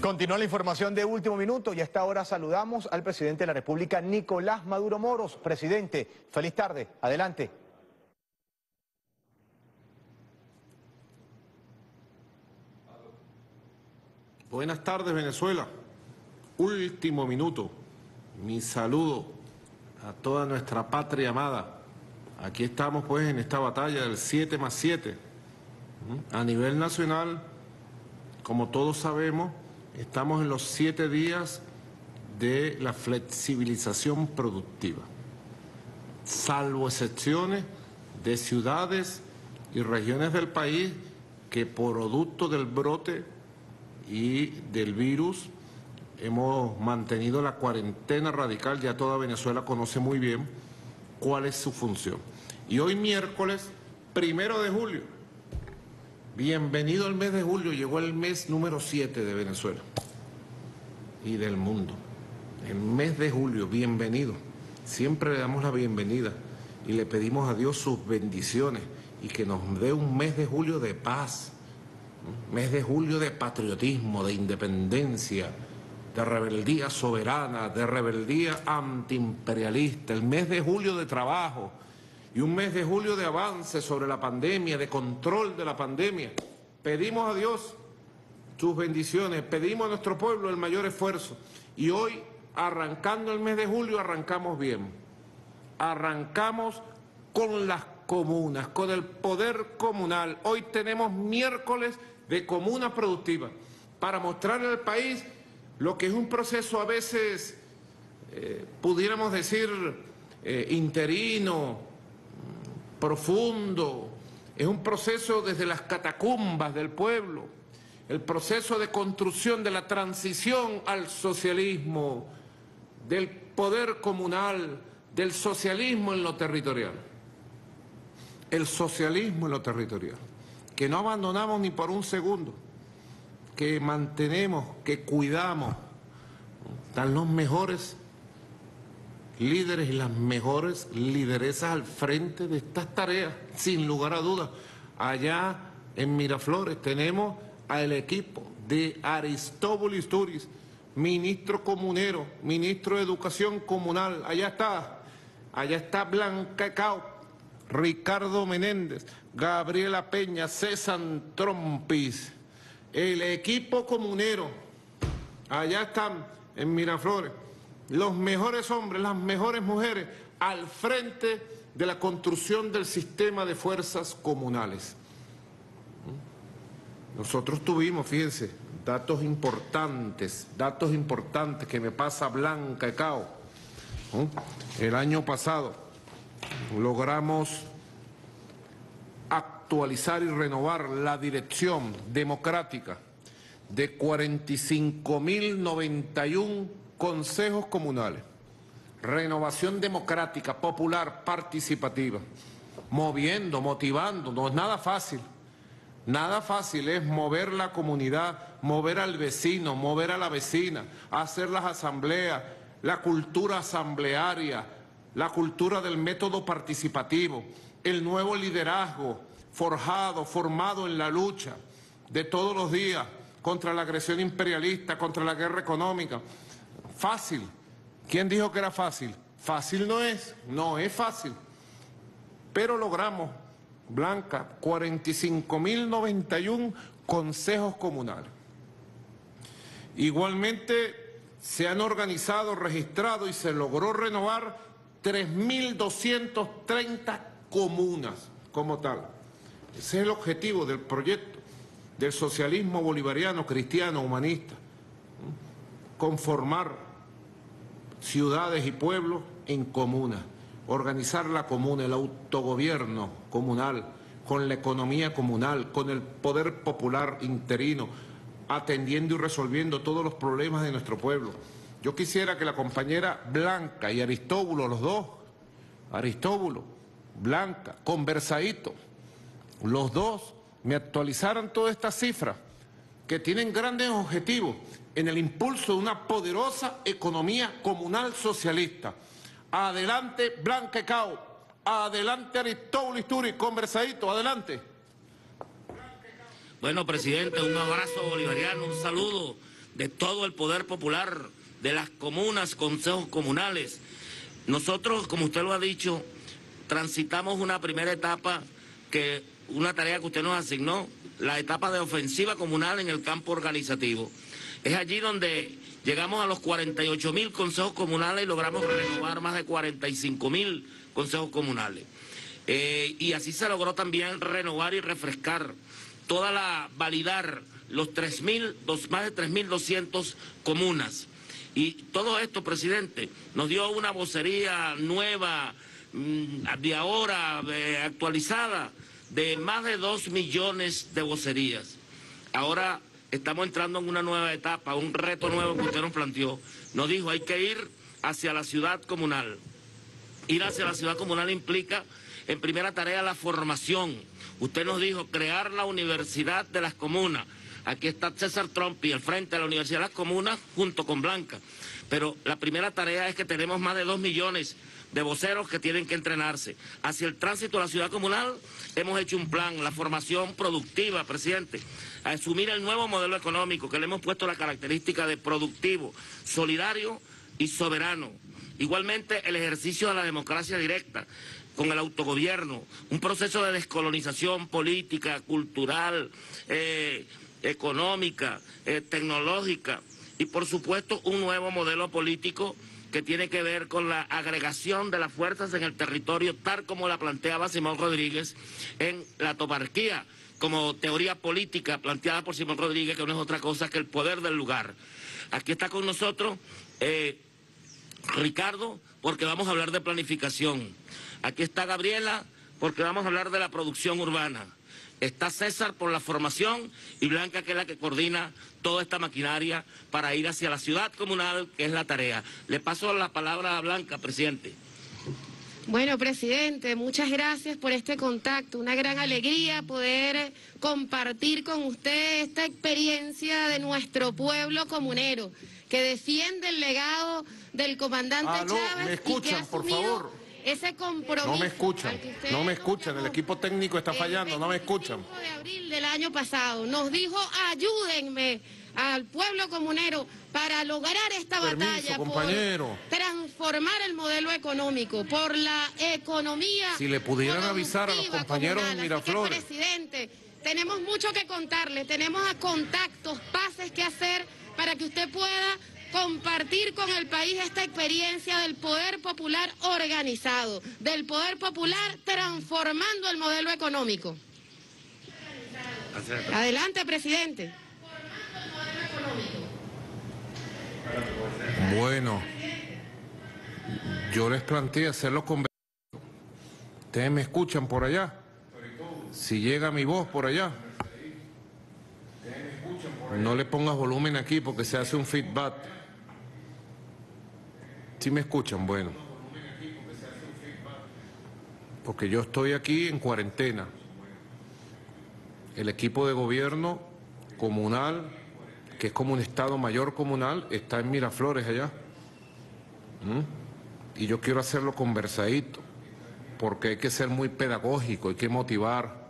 Continúa la información de último minuto y a esta hora saludamos al presidente de la República, Nicolás Maduro Moros. Presidente, feliz tarde. Adelante. Buenas tardes, Venezuela. Último minuto. Mi saludo a toda nuestra patria amada. Aquí estamos pues en esta batalla del 7+7. A nivel nacional, como todos sabemos, estamos en los 7 días de la flexibilización productiva, salvo excepciones de ciudades y regiones del país que producto del brote y del virus hemos mantenido la cuarentena radical. Ya toda Venezuela conoce muy bien cuál es su función. Y hoy miércoles 1 de julio, bienvenido al mes de julio, llegó el mes número 7 de Venezuela y del mundo. El mes de julio, bienvenido. Siempre le damos la bienvenida y le pedimos a Dios sus bendiciones y que nos dé un mes de julio de paz, un mes de julio de patriotismo, de independencia, de rebeldía soberana, de rebeldía antiimperialista, el mes de julio de trabajo y un mes de julio de avance sobre la pandemia, de control de la pandemia. Pedimos a Dios sus bendiciones, pedimos a nuestro pueblo el mayor esfuerzo y hoy, arrancando el mes de julio, arrancamos bien. Arrancamos con las comunas, con el poder comunal. Hoy tenemos miércoles de comuna productiva para mostrarle al país lo que es un proceso a veces, pudiéramos decir, interino, profundo. Es un proceso desde las catacumbas del pueblo, el proceso de construcción de la transición al socialismo, del poder comunal, del socialismo en lo territorial. El socialismo en lo territorial, que no abandonamos ni por un segundo, que mantenemos, que cuidamos. Están los mejores líderes y las mejores lideresas al frente de estas tareas, sin lugar a dudas. Allá en Miraflores tenemos al equipo de Aristóbulo Isturiz, ministro comunero, ministro de Educación Comunal. Allá está Blanca Cao, Ricardo Menéndez, Gabriela Peña, César Trompis, el equipo comunero. Allá están en Miraflores los mejores hombres, las mejores mujeres al frente de la construcción del sistema de fuerzas comunales. Nosotros tuvimos, fíjense, datos importantes que me pasa Blanca Cao. El año pasado logramos actualizar y renovar la dirección democrática de 45.091 consejos comunales. Renovación democrática, popular, participativa, moviendo, motivando. No es nada fácil. Nada fácil es mover la comunidad, mover al vecino, mover a la vecina, hacer las asambleas, la cultura asamblearia, la cultura del método participativo, el nuevo liderazgo formado en la lucha de todos los días contra la agresión imperialista, contra la guerra económica. Fácil. ¿Quién dijo que era fácil? Fácil no es fácil. Pero logramos, Blanca, 45.091 consejos comunales. Igualmente se han organizado, registrado y se logró renovar 3.230 comunas como tal. Ese es el objetivo del proyecto del socialismo bolivariano, cristiano, humanista. Conformar ciudades y pueblos en comunas, organizar la comuna, el autogobierno comunal, con la economía comunal, con el poder popular interino, atendiendo y resolviendo todos los problemas de nuestro pueblo. Yo quisiera que la compañera Blanca y Aristóbulo, los dos, Aristóbulo, Blanca, conversadito, los dos me actualizaran todas estas cifras que tienen grandes objetivos en el impulso de una poderosa economía comunal socialista. Adelante, Blanca Cao. Adelante, Aristóbulo Isturiz, conversadito, adelante. Bueno, presidente, un abrazo bolivariano, un saludo de todo el poder popular, de las comunas, consejos comunales. Nosotros, como usted lo ha dicho, transitamos una primera etapa, una tarea que usted nos asignó, la etapa de ofensiva comunal en el campo organizativo. Es allí donde llegamos a los 48.000 consejos comunales y logramos renovar más de 45.000 consejos comunales. Y así se logró también renovar y refrescar validar los más de 3.200 comunas. Y todo esto, presidente, nos dio una vocería nueva, de ahora, actualizada, de más de 2 millones de vocerías. Ahora estamos entrando en una nueva etapa, un reto nuevo que usted nos planteó. Nos dijo, hay que ir hacia la ciudad comunal. Ir hacia la ciudad comunal implica, en primera tarea, la formación. Usted nos dijo, crear la Universidad de las Comunas. Aquí está César Trompi al frente de la Universidad de las Comunas junto con Blanca. Pero la primera tarea es que tenemos más de 2 millones de voceros que tienen que entrenarse. Hacia el tránsito a la ciudad comunal hemos hecho un plan, la formación productiva, presidente, a asumir el nuevo modelo económico que le hemos puesto la característica de productivo, solidario y soberano. Igualmente el ejercicio de la democracia directa, con el autogobierno, un proceso de descolonización política, cultural, económica, tecnológica y por supuesto un nuevo modelo político que tiene que ver con la agregación de las fuerzas en el territorio tal como la planteaba Simón Rodríguez en la toparquía, como teoría política planteada por Simón Rodríguez, que no es otra cosa que el poder del lugar. Aquí está con nosotros Ricardo, porque vamos a hablar de planificación. Aquí está Gabriela, porque vamos a hablar de la producción urbana. Está César por la formación y Blanca, que es la que coordina toda esta maquinaria para ir hacia la ciudad comunal, que es la tarea. Le paso la palabra a Blanca, presidente. Bueno, presidente, muchas gracias por este contacto. Una gran alegría poder compartir con usted esta experiencia de nuestro pueblo comunero, que defiende el legado del comandante Chávez. ¿Me escuchan, y que ha por asumido favor? ese compromiso. No me escuchan, no me escuchan, el equipo técnico está fallando, no me escuchan. El 25 de abril del año pasado nos dijo, ayúdenme al pueblo comunero para lograr esta batalla, compañero, por transformar el modelo económico, por la economía. Si le pudieran avisar a los compañeros comunal. de Miraflores. Así que, presidente, tenemos mucho que contarle, tenemos contactos, pases que hacer para que usted pueda compartir con el país esta experiencia del poder popular organizado, del poder popular transformando el modelo económico. Adelante, presidente. Bueno, yo les planteé hacerlo con... ¿Ustedes me escuchan por allá? Si llega mi voz por allá. No le pongas volumen aquí porque se hace un feedback. ¿Sí me escuchan? Bueno. Porque yo estoy aquí en cuarentena. El equipo de gobierno comunal, que es como un Estado Mayor comunal, está en Miraflores allá. Y yo quiero hacerlo conversadito, porque hay que ser muy pedagógico, hay que motivar.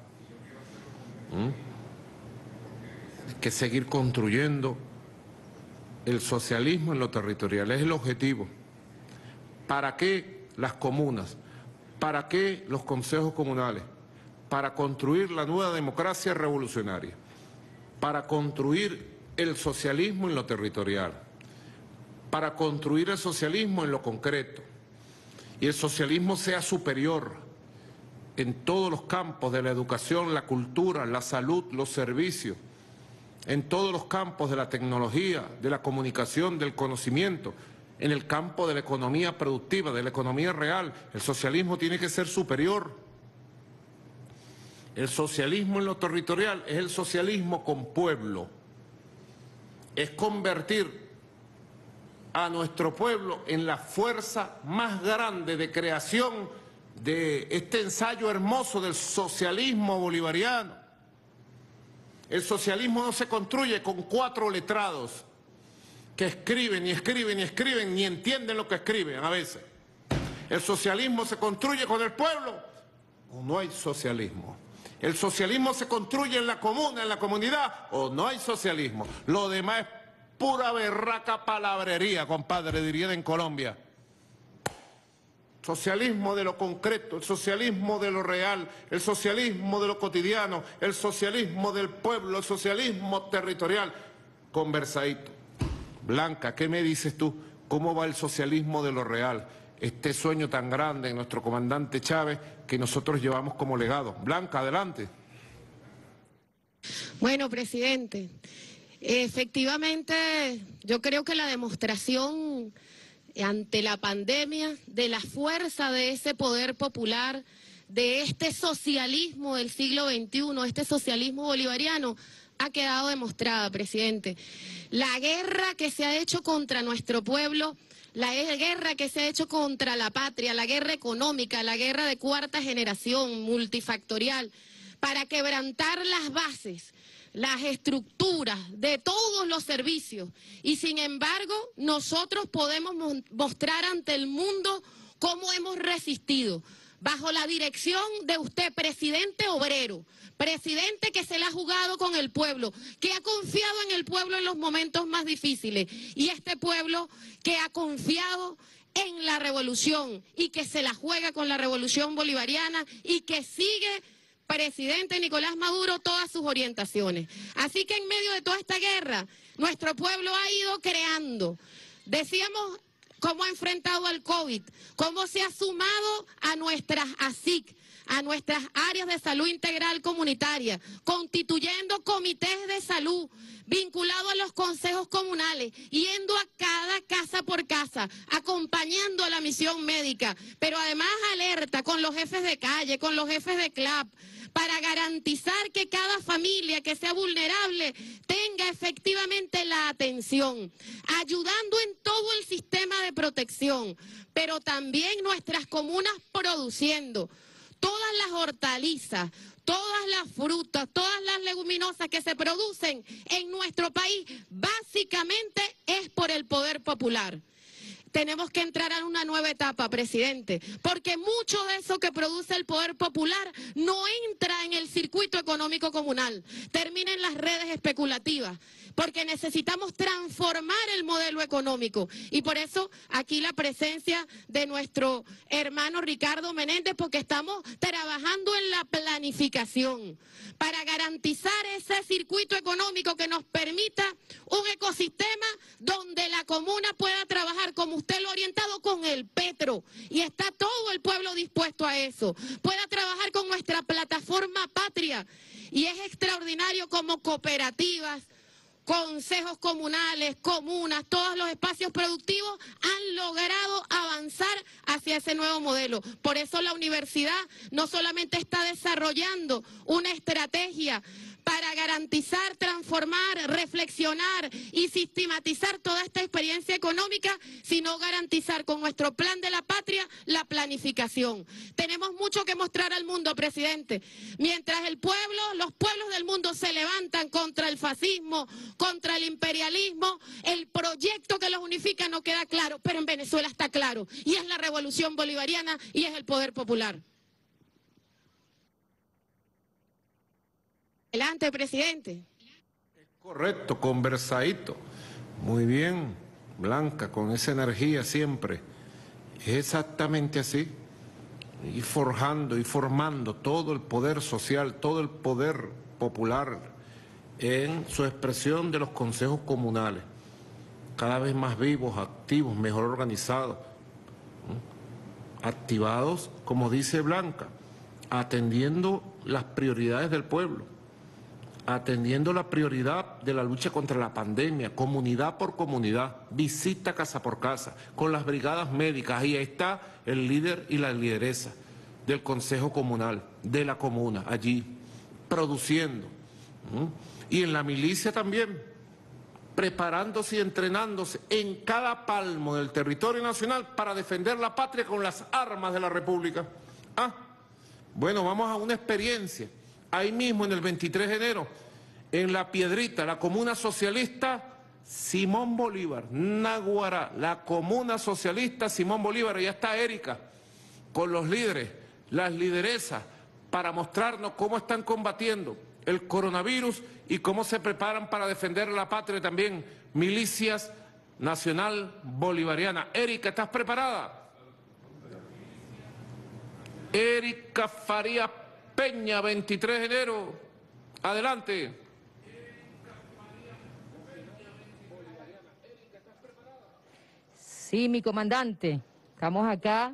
Hay que seguir construyendo el socialismo en lo territorial, es el objetivo. ¿Para qué las comunas? ¿Para qué los consejos comunales? Para construir la nueva democracia revolucionaria, para construir el socialismo en lo territorial, para construir el socialismo en lo concreto, y el socialismo sea superior en todos los campos de la educación, la cultura, la salud, los servicios, en todos los campos de la tecnología, de la comunicación, del conocimiento, en el campo de la economía productiva, de la economía real. El socialismo tiene que ser superior. El socialismo en lo territorial es el socialismo con pueblo. Es convertir a nuestro pueblo en la fuerza más grande de creación de este ensayo hermoso del socialismo bolivariano. El socialismo no se construye con 4 letrados que escriben y escriben y escriben, ni entienden lo que escriben a veces. El socialismo se construye con el pueblo o no hay socialismo. El socialismo se construye en la comuna, en la comunidad, o no hay socialismo. Lo demás es pura berraca palabrería, compadre, dirían en Colombia. Socialismo de lo concreto, el socialismo de lo real, el socialismo de lo cotidiano, el socialismo del pueblo, el socialismo territorial. Conversadito. Blanca, ¿qué me dices tú? ¿Cómo va el socialismo de lo real? Este sueño tan grande en nuestro comandante Chávez que nosotros llevamos como legado. Blanca, adelante. Bueno, presidente, efectivamente yo creo que la demostración ante la pandemia de la fuerza de ese poder popular, de este socialismo del siglo XXI, este socialismo bolivariano, ha quedado demostrada, presidente. La guerra que se ha hecho contra nuestro pueblo, la guerra que se ha hecho contra la patria, la guerra económica, la guerra de cuarta generación, multifactorial, para quebrantar las bases, las estructuras de todos los servicios. Y sin embargo, nosotros podemos mostrar ante el mundo cómo hemos resistido, bajo la dirección de usted, presidente obrero, presidente que se la ha jugado con el pueblo, que ha confiado en el pueblo en los momentos más difíciles, y este pueblo que ha confiado en la revolución y que se la juega con la revolución bolivariana y que sigue, presidente Nicolás Maduro, todas sus orientaciones. Así que en medio de toda esta guerra, nuestro pueblo ha ido creando. Decíamos cómo ha enfrentado al COVID, cómo se ha sumado a nuestras ASIC, a nuestras áreas de salud integral comunitaria, constituyendo comités de salud, vinculados a los consejos comunales, yendo a cada casa por casa, acompañando a la misión médica, pero además alerta con los jefes de calle, con los jefes de CLAP, para garantizar que cada familia que sea vulnerable tenga efectivamente la atención, ayudando en todo el sistema de protección, pero también nuestras comunas produciendo todas las hortalizas, todas las frutas, todas las leguminosas que se producen en nuestro país, básicamente es por el poder popular. Tenemos que entrar a una nueva etapa, presidente, porque mucho de eso que produce el poder popular no entra en el circuito económico comunal, termina en las redes especulativas, porque necesitamos transformar el modelo económico. Y por eso aquí la presencia de nuestro hermano Ricardo Menéndez, porque estamos trabajando en la planificación para garantizar ese circuito económico que nos permita un ecosistema donde la comuna pueda trabajar como usted lo ha orientado con el Petro, y está todo el pueblo dispuesto a eso, pueda trabajar con nuestra plataforma patria, y es extraordinario como cooperativas, consejos comunales, comunas, todos los espacios productivos han logrado avanzar hacia ese nuevo modelo. Por eso la universidad no solamente está desarrollando una estrategia para garantizar, transformar, reflexionar y sistematizar toda esta experiencia económica, sino garantizar con nuestro plan de la patria la planificación. Tenemos mucho que mostrar al mundo, presidente. Mientras el pueblo, los pueblos del mundo se levantan contra el fascismo, contra el imperialismo, el proyecto que los unifica no queda claro, pero en Venezuela está claro, y es la revolución bolivariana y es el poder popular. Adelante, presidente. Correcto, conversadito. Muy bien, Blanca, con esa energía siempre. Es exactamente así. Y forjando y formando todo el poder social, todo el poder popular en su expresión de los consejos comunales. Cada vez más vivos, activos, mejor organizados. Activados, como dice Blanca, atendiendo las prioridades del pueblo, atendiendo la prioridad de la lucha contra la pandemia, comunidad por comunidad, visita casa por casa, con las brigadas médicas. Ahí está el líder y la lideresa del Consejo Comunal, de la comuna, allí, produciendo. Y en la milicia también, preparándose y entrenándose en cada palmo del territorio nacional para defender la patria con las armas de la República. Bueno, vamos a una experiencia. Ahí mismo, en el 23 de enero, en La Piedrita, la comuna socialista Simón Bolívar, Naguará, la comuna socialista Simón Bolívar. Ya está Erika con los líderes, las lideresas, para mostrarnos cómo están combatiendo el coronavirus y cómo se preparan para defender la patria también milicias nacional bolivariana. Erika, ¿estás preparada? Erika Farías Peña, 23 de enero. Adelante. Sí, mi comandante, estamos acá.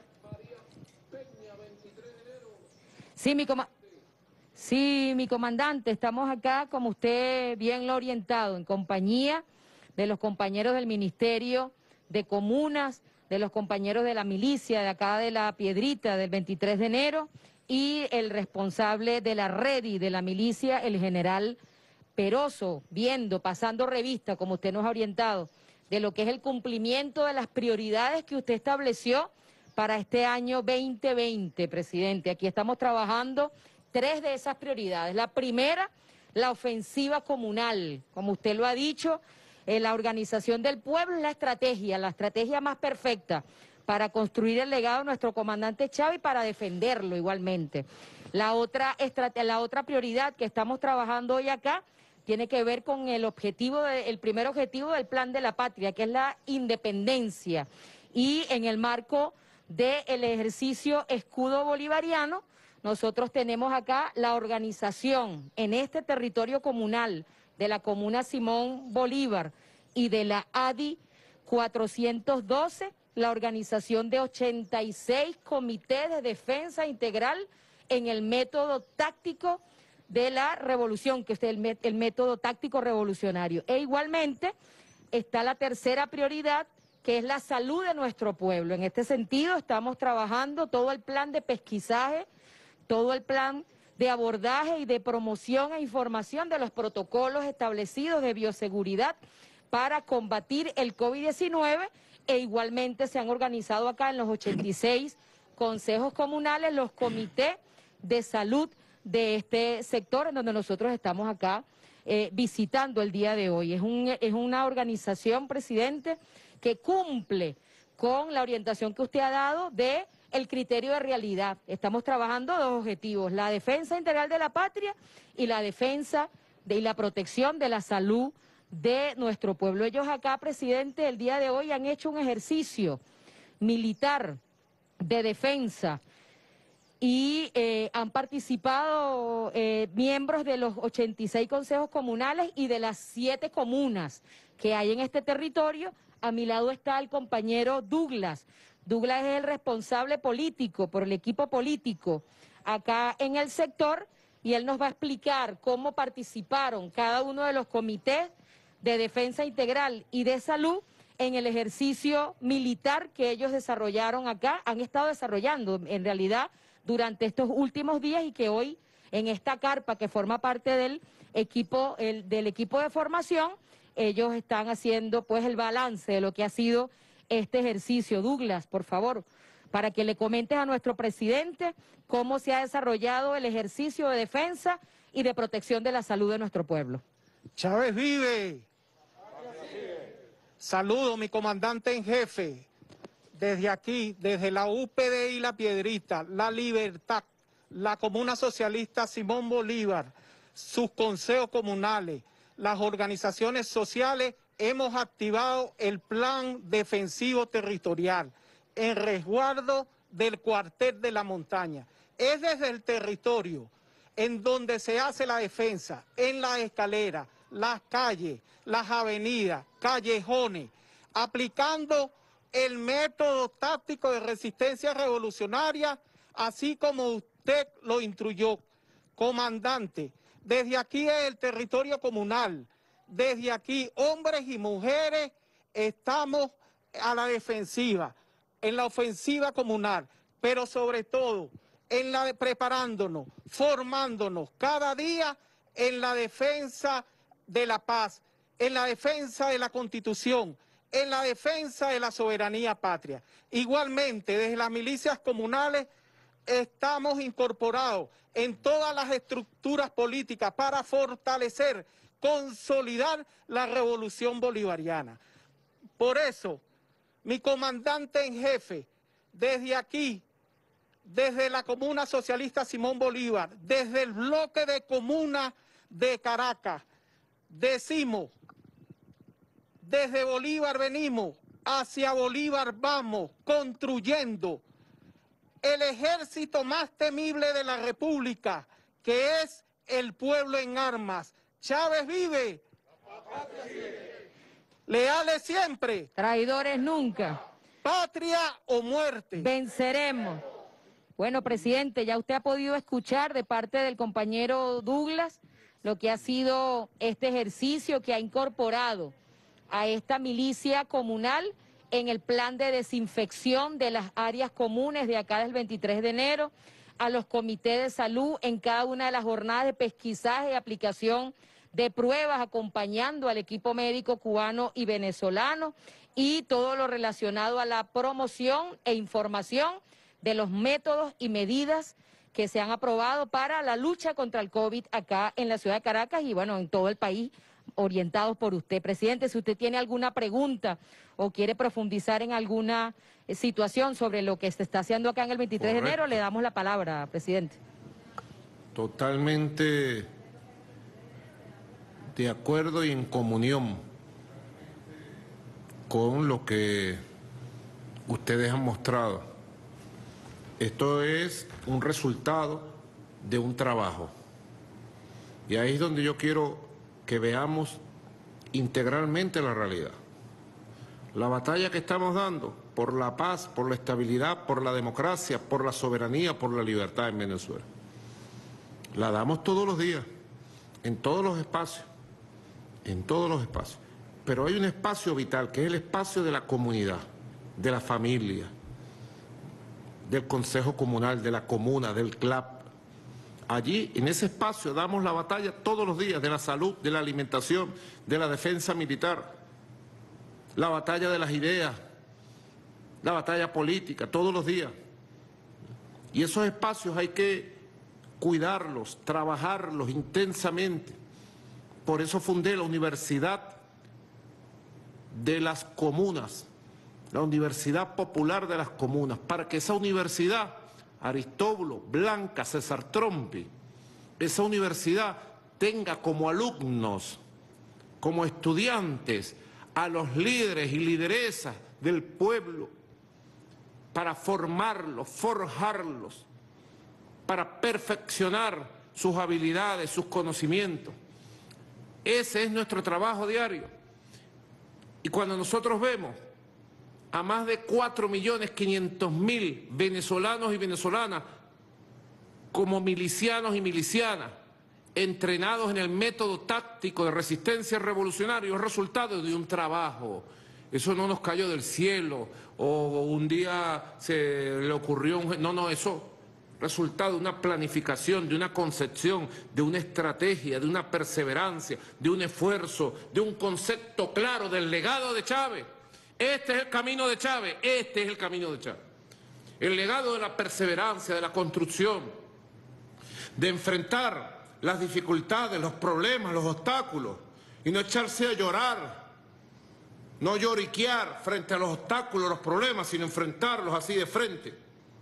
Sí, mi comandante, estamos acá, como usted bien lo ha orientado, en compañía de los compañeros del Ministerio de Comunas, de los compañeros de la milicia de acá de La Piedrita del 23 de enero y el responsable de la REDI de la milicia, el general Peroso, pasando revista, como usted nos ha orientado, de lo que es el cumplimiento de las prioridades que usted estableció para este año 2020, presidente. Aquí estamos trabajando 3 de esas prioridades. La primera, la ofensiva comunal. Como usted lo ha dicho, la organización del pueblo es la estrategia más perfecta para construir el legado de nuestro comandante Chávez y para defenderlo igualmente. La otra prioridad que estamos trabajando hoy acá tiene que ver con el primer objetivo del Plan de la Patria, que es la independencia. Y en el marco del ejercicio escudo bolivariano, nosotros tenemos acá la organización en este territorio comunal de la comuna Simón Bolívar y de la ADI 412, la organización de 86 comités de defensa integral en el método táctico de la revolución, que es el método táctico revolucionario. E igualmente está la tercera prioridad, que es la salud de nuestro pueblo. En este sentido estamos trabajando todo el plan de pesquisaje, todo el plan de abordaje y de promoción e información de los protocolos establecidos de bioseguridad para combatir el COVID-19, e igualmente se han organizado acá en los 86 consejos comunales los comités de salud de este sector en donde nosotros estamos acá visitando el día de hoy. Es una organización, presidente, que cumple con la orientación que usted ha dado de el criterio de realidad. Estamos trabajando 2 objetivos, la defensa integral de la patria y la defensa y la protección de la salud de nuestro pueblo. Ellos acá, presidente, el día de hoy han hecho un ejercicio militar de defensa y han participado miembros de los 86 consejos comunales y de las 7 comunas que hay en este territorio. A mi lado está el compañero Douglas. Douglas es el responsable político, por el equipo político acá en el sector, y él nos va a explicar cómo participaron cada uno de los comités de defensa integral y de salud en el ejercicio militar que ellos desarrollaron acá, han estado desarrollando en realidad durante estos últimos días, y que hoy en esta carpa que forma parte del equipo de formación, ellos están haciendo pues el balance de lo que ha sido este ejercicio. Douglas, por favor, para que le comentes a nuestro presidente cómo se ha desarrollado el ejercicio de defensa y de protección de la salud de nuestro pueblo. Chávez vive. Saludo, mi comandante en jefe, desde aquí, desde la UPD y La Piedrita, La Libertad, la Comuna Socialista Simón Bolívar, sus consejos comunales, las organizaciones sociales, hemos activado el plan defensivo territorial en resguardo del cuartel de la montaña. Es desde el territorio en donde se hace la defensa, en las escaleras, las calles, las avenidas, callejones, aplicando el método táctico de resistencia revolucionaria, así como usted lo instruyó, comandante. Desde aquí es el territorio comunal, desde aquí hombres y mujeres estamos a la defensiva, en la ofensiva comunal, pero sobre todo en la de preparándonos, formándonos cada día en la defensa de la paz, en la defensa de la Constitución, en la defensa de la soberanía patria. Igualmente, desde las milicias comunales estamos incorporados en todas las estructuras políticas para fortalecer, consolidar la revolución bolivariana. Por eso, mi comandante en jefe, desde aquí, desde la Comuna Socialista Simón Bolívar, desde el bloque de comunas de Caracas, decimos, desde Bolívar venimos, hacia Bolívar vamos, construyendo el ejército más temible de la República, que es el pueblo en armas. Chávez vive. Leales siempre. Traidores nunca. Patria o muerte. Venceremos. Bueno, presidente, ya usted ha podido escuchar de parte del compañero Douglas lo que ha sido este ejercicio que ha incorporado a esta milicia comunal en el plan de desinfección de las áreas comunes de acá del 23 de enero, a los comités de salud en cada una de las jornadas de pesquisaje y aplicación de pruebas, acompañando al equipo médico cubano y venezolano, y todo lo relacionado a la promoción e información de los métodos y medidas que se han aprobado para la lucha contra el COVID acá en la ciudad de Caracas y bueno, en todo el país, orientados por usted. Presidente, si usted tiene alguna pregunta o quiere profundizar en alguna situación sobre lo que se está haciendo acá en el 23 Correcto. de enero, le damos la palabra, presidente. Totalmente de acuerdo y en comunión con lo que ustedes han mostrado. Esto es un resultado de un trabajo. Y ahí es donde yo quiero que veamos integralmente la realidad. La batalla que estamos dando por la paz, por la estabilidad, por la democracia, por la soberanía, por la libertad en Venezuela. La damos todos los días, en todos los espacios, Pero hay un espacio vital, que es el espacio de la comunidad, de la familia, del Consejo Comunal, de la comuna, del CLAP. Allí, en ese espacio, damos la batalla todos los días de la salud, de la alimentación, de la defensa militar, la batalla de las ideas, la batalla política, todos los días. Y esos espacios hay que cuidarlos, trabajarlos intensamente. Por eso fundé la Universidad de las Comunas, la Universidad Popular de las Comunas, para que esa universidad, Aristóbulo, Blanca, César Trompi, esa universidad tenga como alumnos, como estudiantes, a los líderes y lideresas del pueblo, para formarlos, forjarlos, para perfeccionar sus habilidades, sus conocimientos. Ese es nuestro trabajo diario. Y cuando nosotros vemos a más de 4.500.000 venezolanos y venezolanas como milicianos y milicianas, entrenados en el método táctico de resistencia revolucionaria, es resultado de un trabajo. Eso no nos cayó del cielo, o un día se le ocurrió no, eso resultado de una planificación, de una concepción, de una estrategia, de una perseverancia, de un esfuerzo, de un concepto claro del legado de Chávez. Este es el camino de Chávez, este es el camino de Chávez. El legado de la perseverancia, de la construcción, de enfrentar las dificultades, los problemas, los obstáculos, y no echarse a llorar, no lloriquear frente a los obstáculos, los problemas, sino enfrentarlos así de frente.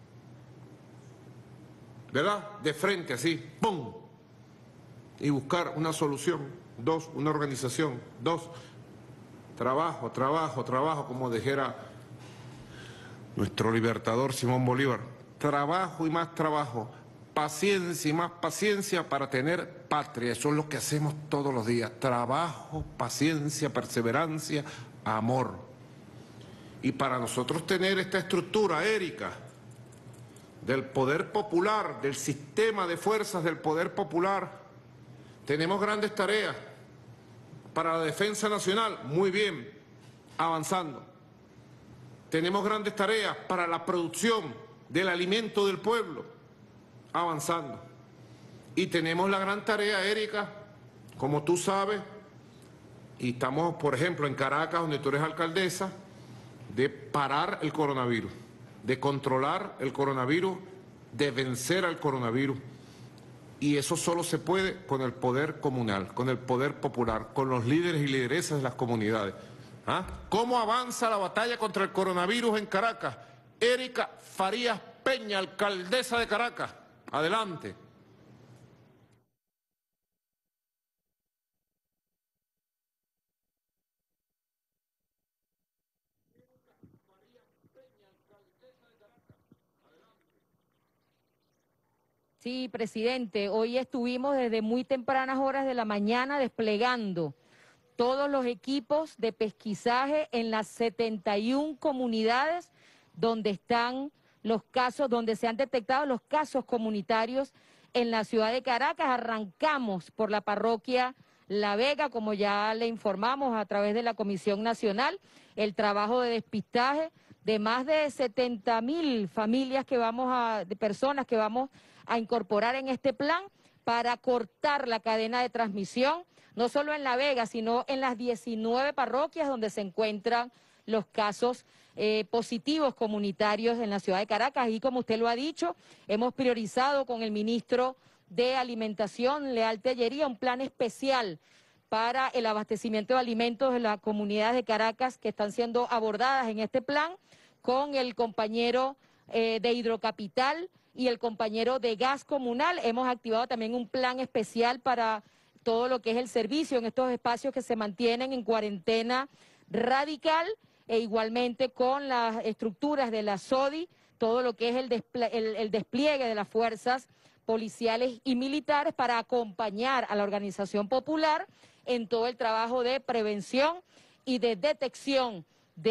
¿Verdad? De frente, así, ¡pum! Y buscar una solución. 2, una organización. 2, trabajo, trabajo, trabajo, como dijera nuestro libertador Simón Bolívar. Trabajo y más trabajo. Paciencia y más paciencia para tener patria. Eso es lo que hacemos todos los días. Trabajo, paciencia, perseverancia, amor. Y para nosotros tener esta estructura, Erika, del poder popular, del sistema de fuerzas del poder popular, tenemos grandes tareas. Para la defensa nacional, muy bien, avanzando. Tenemos grandes tareas para la producción del alimento del pueblo, avanzando. Y tenemos la gran tarea, Erika, como tú sabes, y estamos, por ejemplo, en Caracas, donde tú eres alcaldesa, de parar el coronavirus, de controlar el coronavirus, de vencer al coronavirus. Y eso solo se puede con el poder comunal, con el poder popular, con los líderes y lideresas de las comunidades. ¿Ah? ¿Cómo avanza la batalla contra el coronavirus en Caracas? Erika Farías Peña, alcaldesa de Caracas. Adelante. Sí, presidente, hoy estuvimos desde muy tempranas horas de la mañana desplegando todos los equipos de pesquisaje en las 71 comunidades donde están los casos, donde se han detectado los casos comunitarios en la ciudad de Caracas. Arrancamos por la parroquia La Vega, como ya le informamos a través de la Comisión Nacional, el trabajo de despistaje de más de 70.000 familias de personas que vamos a incorporar en este plan para cortar la cadena de transmisión, no solo en La Vega, sino en las 19 parroquias donde se encuentran los casos positivos comunitarios en la ciudad de Caracas. Y como usted lo ha dicho, hemos priorizado con el ministro de Alimentación, Leal Tellería, un plan especial para el abastecimiento de alimentos de las comunidades de Caracas que están siendo abordadas en este plan, con el compañero de Hidrocapital y el compañero de Gas Comunal. Hemos activado también un plan especial para todo lo que es el servicio en estos espacios que se mantienen en cuarentena radical, e igualmente con las estructuras de la SODI, todo lo que es el despliegue de las fuerzas policiales y militares para acompañar a la organización popular en todo el trabajo de prevención y de detección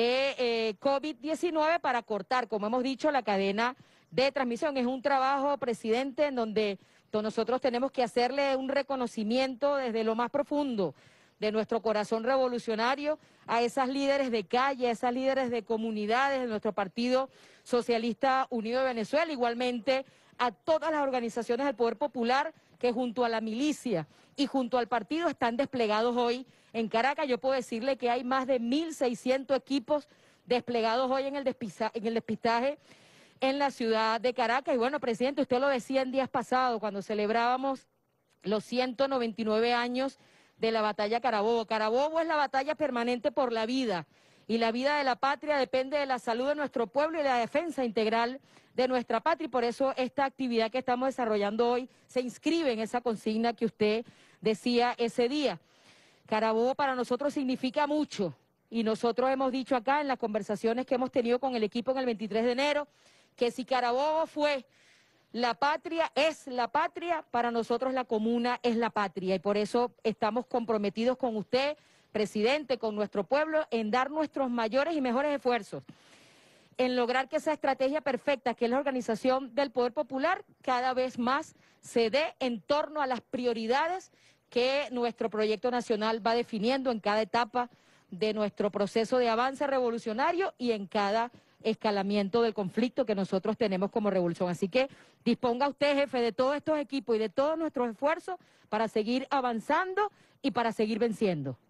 de COVID-19 para cortar, como hemos dicho, la cadena de transmisión. Es un trabajo, presidente, en donde nosotros tenemos que hacerle un reconocimiento desde lo más profundo de nuestro corazón revolucionario a esas líderes de calle, a esas líderes de comunidades de nuestro Partido Socialista Unido de Venezuela, igualmente a todas las organizaciones del Poder Popular que junto a la milicia y junto al partido están desplegados hoy en Caracas. Yo puedo decirle que hay más de 1.600 equipos desplegados hoy en el despistaje en la ciudad de Caracas. Y bueno, presidente, usted lo decía en días pasados cuando celebrábamos los 199 años de la batalla Carabobo. Carabobo es la batalla permanente por la vida, y la vida de la patria depende de la salud de nuestro pueblo y de la defensa integral de nuestra patria, y por eso esta actividad que estamos desarrollando hoy se inscribe en esa consigna que usted decía ese día. Carabobo para nosotros significa mucho, y nosotros hemos dicho acá en las conversaciones que hemos tenido con el equipo en el 23 de enero, que si Carabobo fue la patria, es la patria, para nosotros la comuna es la patria, y por eso estamos comprometidos con usted, presidente, con nuestro pueblo, en dar nuestros mayores y mejores esfuerzos, en lograr que esa estrategia perfecta, que es la organización del Poder Popular, cada vez más se dé en torno a las prioridades que nuestro proyecto nacional va definiendo en cada etapa de nuestro proceso de avance revolucionario y en cada escalamiento del conflicto que nosotros tenemos como revolución. Así que disponga usted, jefe, de todos estos equipos y de todos nuestros esfuerzos para seguir avanzando y para seguir venciendo.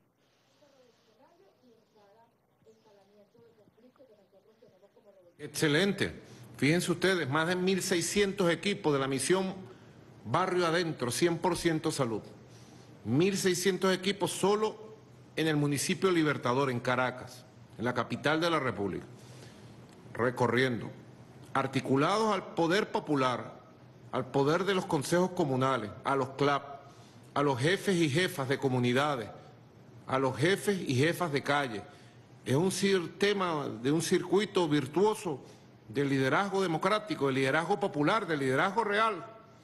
Excelente. Fíjense ustedes, más de 1.600 equipos de la misión Barrio Adentro, 100% salud. 1.600 equipos solo en el municipio Libertador, en Caracas, en la capital de la República, recorriendo, articulados al poder popular, al poder de los consejos comunales, a los CLAP, a los jefes y jefas de comunidades, a los jefes y jefas de calle. Es un tema de un circuito virtuoso de liderazgo democrático, de liderazgo popular, de liderazgo real.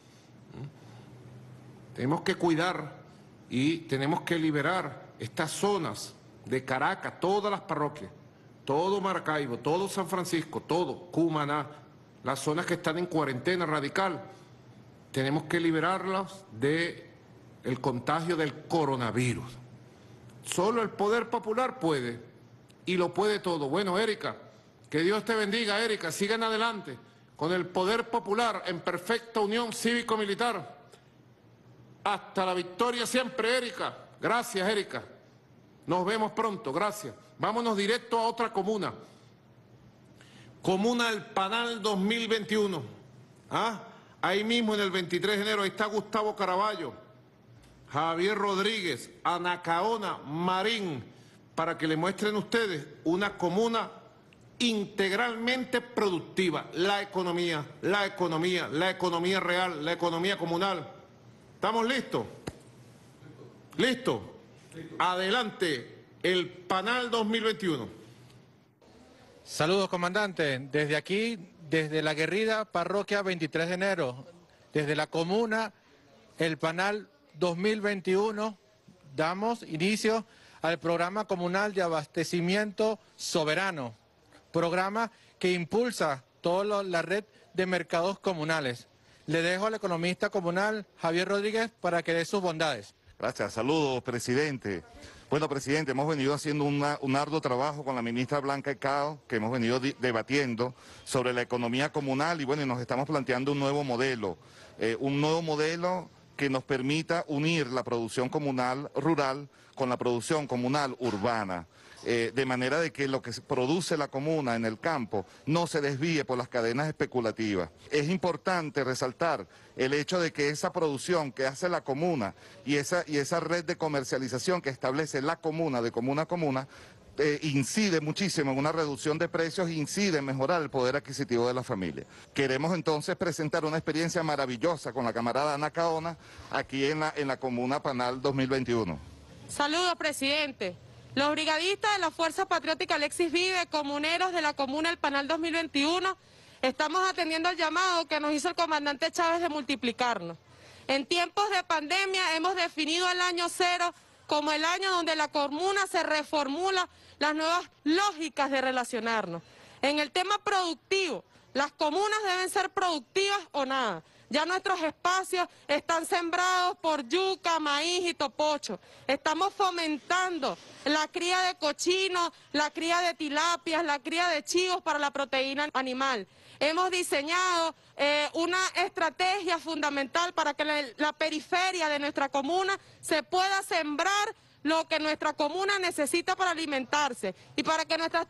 Tenemos que cuidar y tenemos que liberar estas zonas de Caracas, todas las parroquias, todo Maracaibo, todo San Francisco, todo Cumaná, las zonas que están en cuarentena radical. Tenemos que liberarlas del contagio del coronavirus. Solo el poder popular puede. Y lo puede todo. Bueno, Erika, que Dios te bendiga, Erika. Sigan adelante con el poder popular en perfecta unión cívico-militar. Hasta la victoria siempre, Erika. Gracias, Erika. Nos vemos pronto, gracias. Vámonos directo a otra comuna. Comuna El Panal 2021. Ahí mismo en el 23 de enero, ahí está Gustavo Caraballo, Javier Rodríguez, Anacaona, Marín, para que le muestren ustedes una comuna integralmente productiva. La economía real, la economía comunal. ¿Estamos listos? ¿Listos? Adelante, el PANAL 2021. Saludos, comandante. Desde aquí, desde la aguerrida parroquia 23 de enero, desde la comuna, el PANAL 2021, damos inicio al programa comunal de abastecimiento soberano, programa que impulsa toda la red de mercados comunales. Le dejo al economista comunal Javier Rodríguez para que dé sus bondades. Gracias, saludos, presidente. Bueno, presidente, hemos venido haciendo un arduo trabajo con la ministra Blanca Ecao, que hemos venido debatiendo sobre la economía comunal y bueno, y nos estamos planteando un nuevo modelo que nos permita unir la producción comunal rural con la producción comunal urbana. De manera de que lo que produce la comuna en el campo no se desvíe por las cadenas especulativas. Es importante resaltar el hecho de que esa producción que hace la comuna y esa red de comercialización que establece la comuna de comuna a comuna incide muchísimo en una reducción de precios e incide en mejorar el poder adquisitivo de la familia. Queremos entonces presentar una experiencia maravillosa con la camarada Ana Caona aquí en la comuna PANAL 2021. Saludos, presidente. Los brigadistas de la Fuerza Patriótica Alexis Vive, comuneros de la comuna El PANAL 2021, estamos atendiendo el llamado que nos hizo el comandante Chávez de multiplicarnos. En tiempos de pandemia hemos definido el año cero como el año donde la comuna se reformula las nuevas lógicas de relacionarnos. En el tema productivo, las comunas deben ser productivas o nada. Ya nuestros espacios están sembrados por yuca, maíz y topocho. Estamos fomentando la cría de cochinos, la cría de tilapias, la cría de chivos para la proteína animal. Hemos diseñado una estrategia fundamental para que la periferia de nuestra comuna se pueda sembrar lo que nuestra comuna necesita para alimentarse y para que nuestras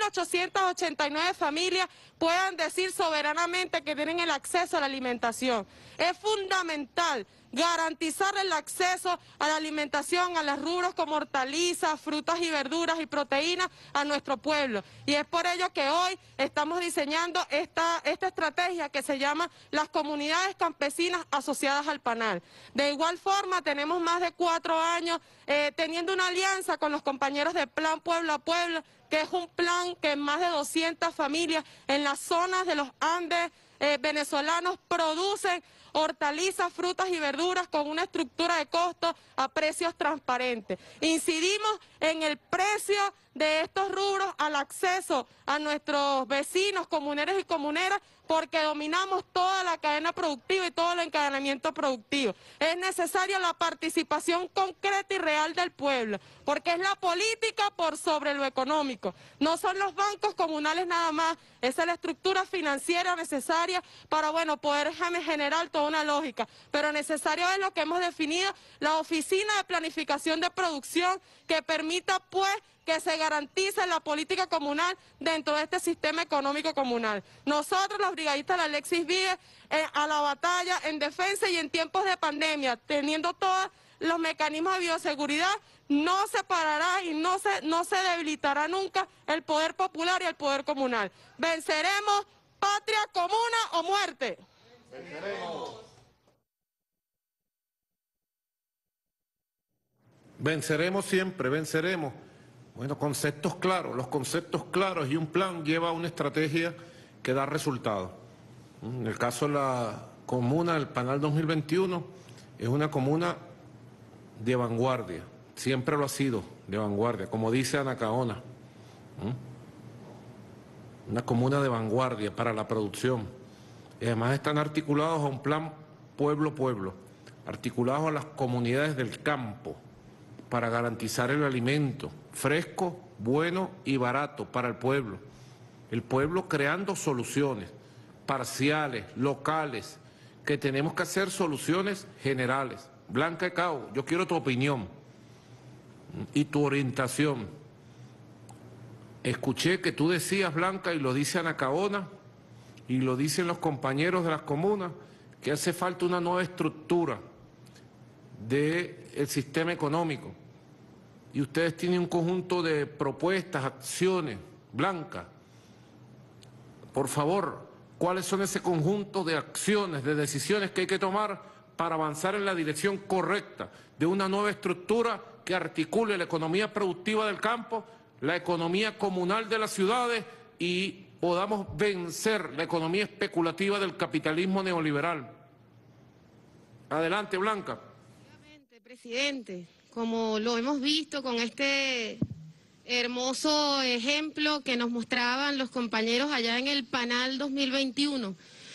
3.889 familias puedan decir soberanamente que tienen el acceso a la alimentación. Es fundamental garantizar el acceso a la alimentación, a los rubros como hortalizas, frutas y verduras y proteínas a nuestro pueblo. Y es por ello que hoy estamos diseñando esta estrategia que se llama las comunidades campesinas asociadas al PANAL. De igual forma, tenemos más de 4 años teniendo una alianza con los compañeros de Plan Pueblo a Pueblo, que es un plan que más de 200 familias en las zonas de los Andes venezolanos producen hortalizas, frutas y verduras con una estructura de costo a precios transparentes. Incidimos en el precio de estos rubros al acceso a nuestros vecinos, comuneros y comuneras, porque dominamos toda la cadena productiva y todo el encadenamiento productivo. Es necesaria la participación concreta y real del pueblo, porque es la política por sobre lo económico. No son los bancos comunales nada más, esa es la estructura financiera necesaria para, bueno, poder generar toda una lógica. Pero necesario es lo que hemos definido, la oficina de planificación de producción que permita, pues, que se garantice la política comunal dentro de este sistema económico comunal. Nosotros, los brigadistas de Alexis Vive, a la batalla, en defensa y en tiempos de pandemia, teniendo todos los mecanismos de bioseguridad, no se parará y no se debilitará nunca el poder popular y el poder comunal. Venceremos, patria, comuna o muerte. Venceremos. Venceremos siempre, venceremos. Bueno, conceptos claros, los conceptos claros y un plan lleva a una estrategia que da resultados. En el caso de la comuna del PANAL 2021, es una comuna de vanguardia, siempre lo ha sido, de vanguardia, como dice Ana Caona. Una comuna de vanguardia para la producción. Y además están articulados a un plan pueblo-pueblo, articulados a las comunidades del campo, para garantizar el alimento fresco, bueno y barato para el pueblo. El pueblo creando soluciones parciales, locales, que tenemos que hacer soluciones generales. Blanca Ecao, yo quiero tu opinión y tu orientación. Escuché que tú decías, Blanca, y lo dice Ana Caona, y lo dicen los compañeros de las comunas, que hace falta una nueva estructura del sistema económico. Y ustedes tienen un conjunto de propuestas, acciones, Blanca, por favor, cuáles son ese conjunto de acciones, de decisiones que hay que tomar para avanzar en la dirección correcta de una nueva estructura que articule la economía productiva del campo, la economía comunal de las ciudades y podamos vencer la economía especulativa del capitalismo neoliberal. Adelante, Blanca. Presidente, como lo hemos visto con este hermoso ejemplo que nos mostraban los compañeros allá en el Panal 2021,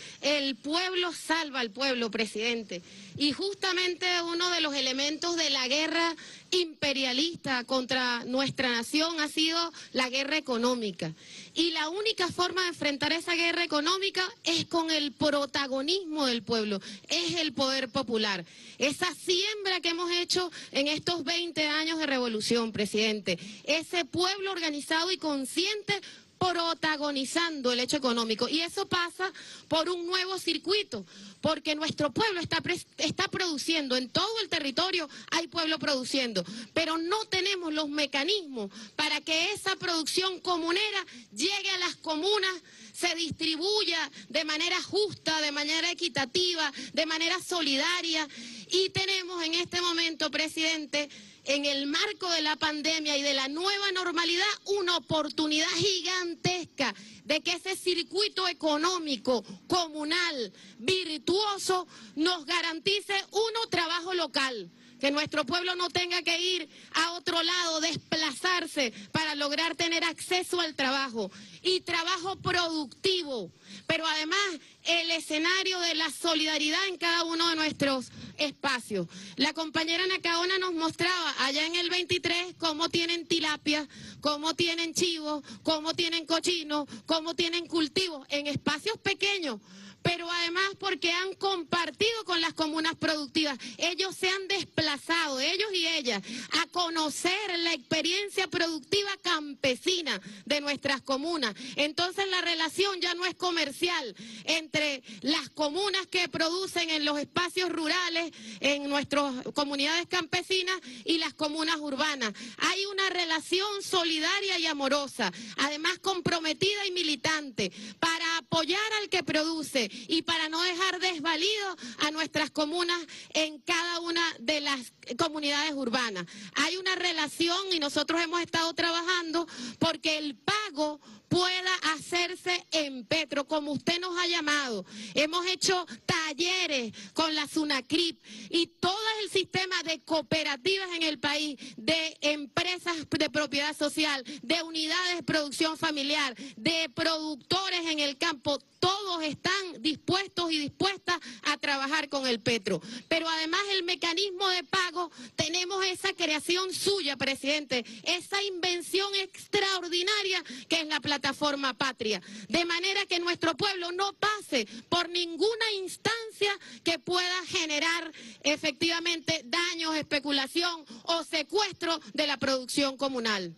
el pueblo salva al pueblo, presidente, y justamente uno de los elementos de la guerra imperialista contra nuestra nación ha sido la guerra económica. Y la única forma de enfrentar esa guerra económica es con el protagonismo del pueblo, es el poder popular. Esa siembra que hemos hecho en estos 20 años de revolución, presidente, ese pueblo organizado y consciente protagonizando el hecho económico, y eso pasa por un nuevo circuito, porque nuestro pueblo está produciendo, en todo el territorio hay pueblo produciendo, pero no tenemos los mecanismos para que esa producción comunera llegue a las comunas, se distribuya de manera justa, de manera equitativa, de manera solidaria, y tenemos en este momento, presidente, en el marco de la pandemia y de la nueva normalidad, una oportunidad gigantesca de que ese circuito económico, comunal, virtuoso, nos garantice, uno, trabajo local, que nuestro pueblo no tenga que ir a otro lado, desplazarse para lograr tener acceso al trabajo, y trabajo productivo, pero además el escenario de la solidaridad en cada uno de nuestros espacios. La compañera Nacaona nos mostraba allá en el 23 cómo tienen tilapia, cómo tienen chivos, cómo tienen cochinos, cómo tienen cultivos en espacios pequeños, pero además porque han compartido con las comunas productivas. Ellos se han desplazado, ellos y ellas, a conocer la experiencia productiva campesina de nuestras comunas. Entonces la relación ya no es comercial entre las comunas que producen en los espacios rurales, en nuestras comunidades campesinas, y las comunas urbanas. Hay una relación solidaria y amorosa, además comprometida y militante, para apoyar al que produce y para no dejar desvalido a nuestras comunas en cada una de las comunidades urbanas. Hay una relación y nosotros hemos estado trabajando porque el pago pueda hacerse en Petro, como usted nos ha llamado. Hemos hecho talleres con la SUNACRIP y todo el sistema de cooperativas en el país, de empresas de propiedad social, de unidades de producción familiar, de productores en el campo. Todos están dispuestos y dispuestas a trabajar con el Petro. Pero además el mecanismo de pago, tenemos esa creación suya, presidente, esa invención extraordinaria que es la plataforma Patria. De manera que nuestro pueblo no pase por ninguna instancia que pueda generar efectivamente daños, especulación o secuestro de la producción comunal.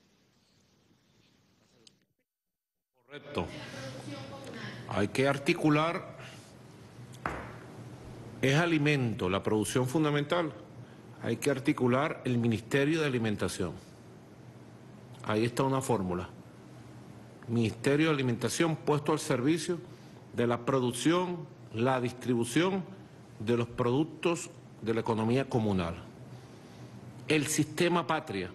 Correcto. Hay que articular, es alimento, la producción fundamental, hay que articular el Ministerio de Alimentación. Ahí está una fórmula. Ministerio de Alimentación puesto al servicio de la producción, la distribución de los productos de la economía comunal. El sistema Patria,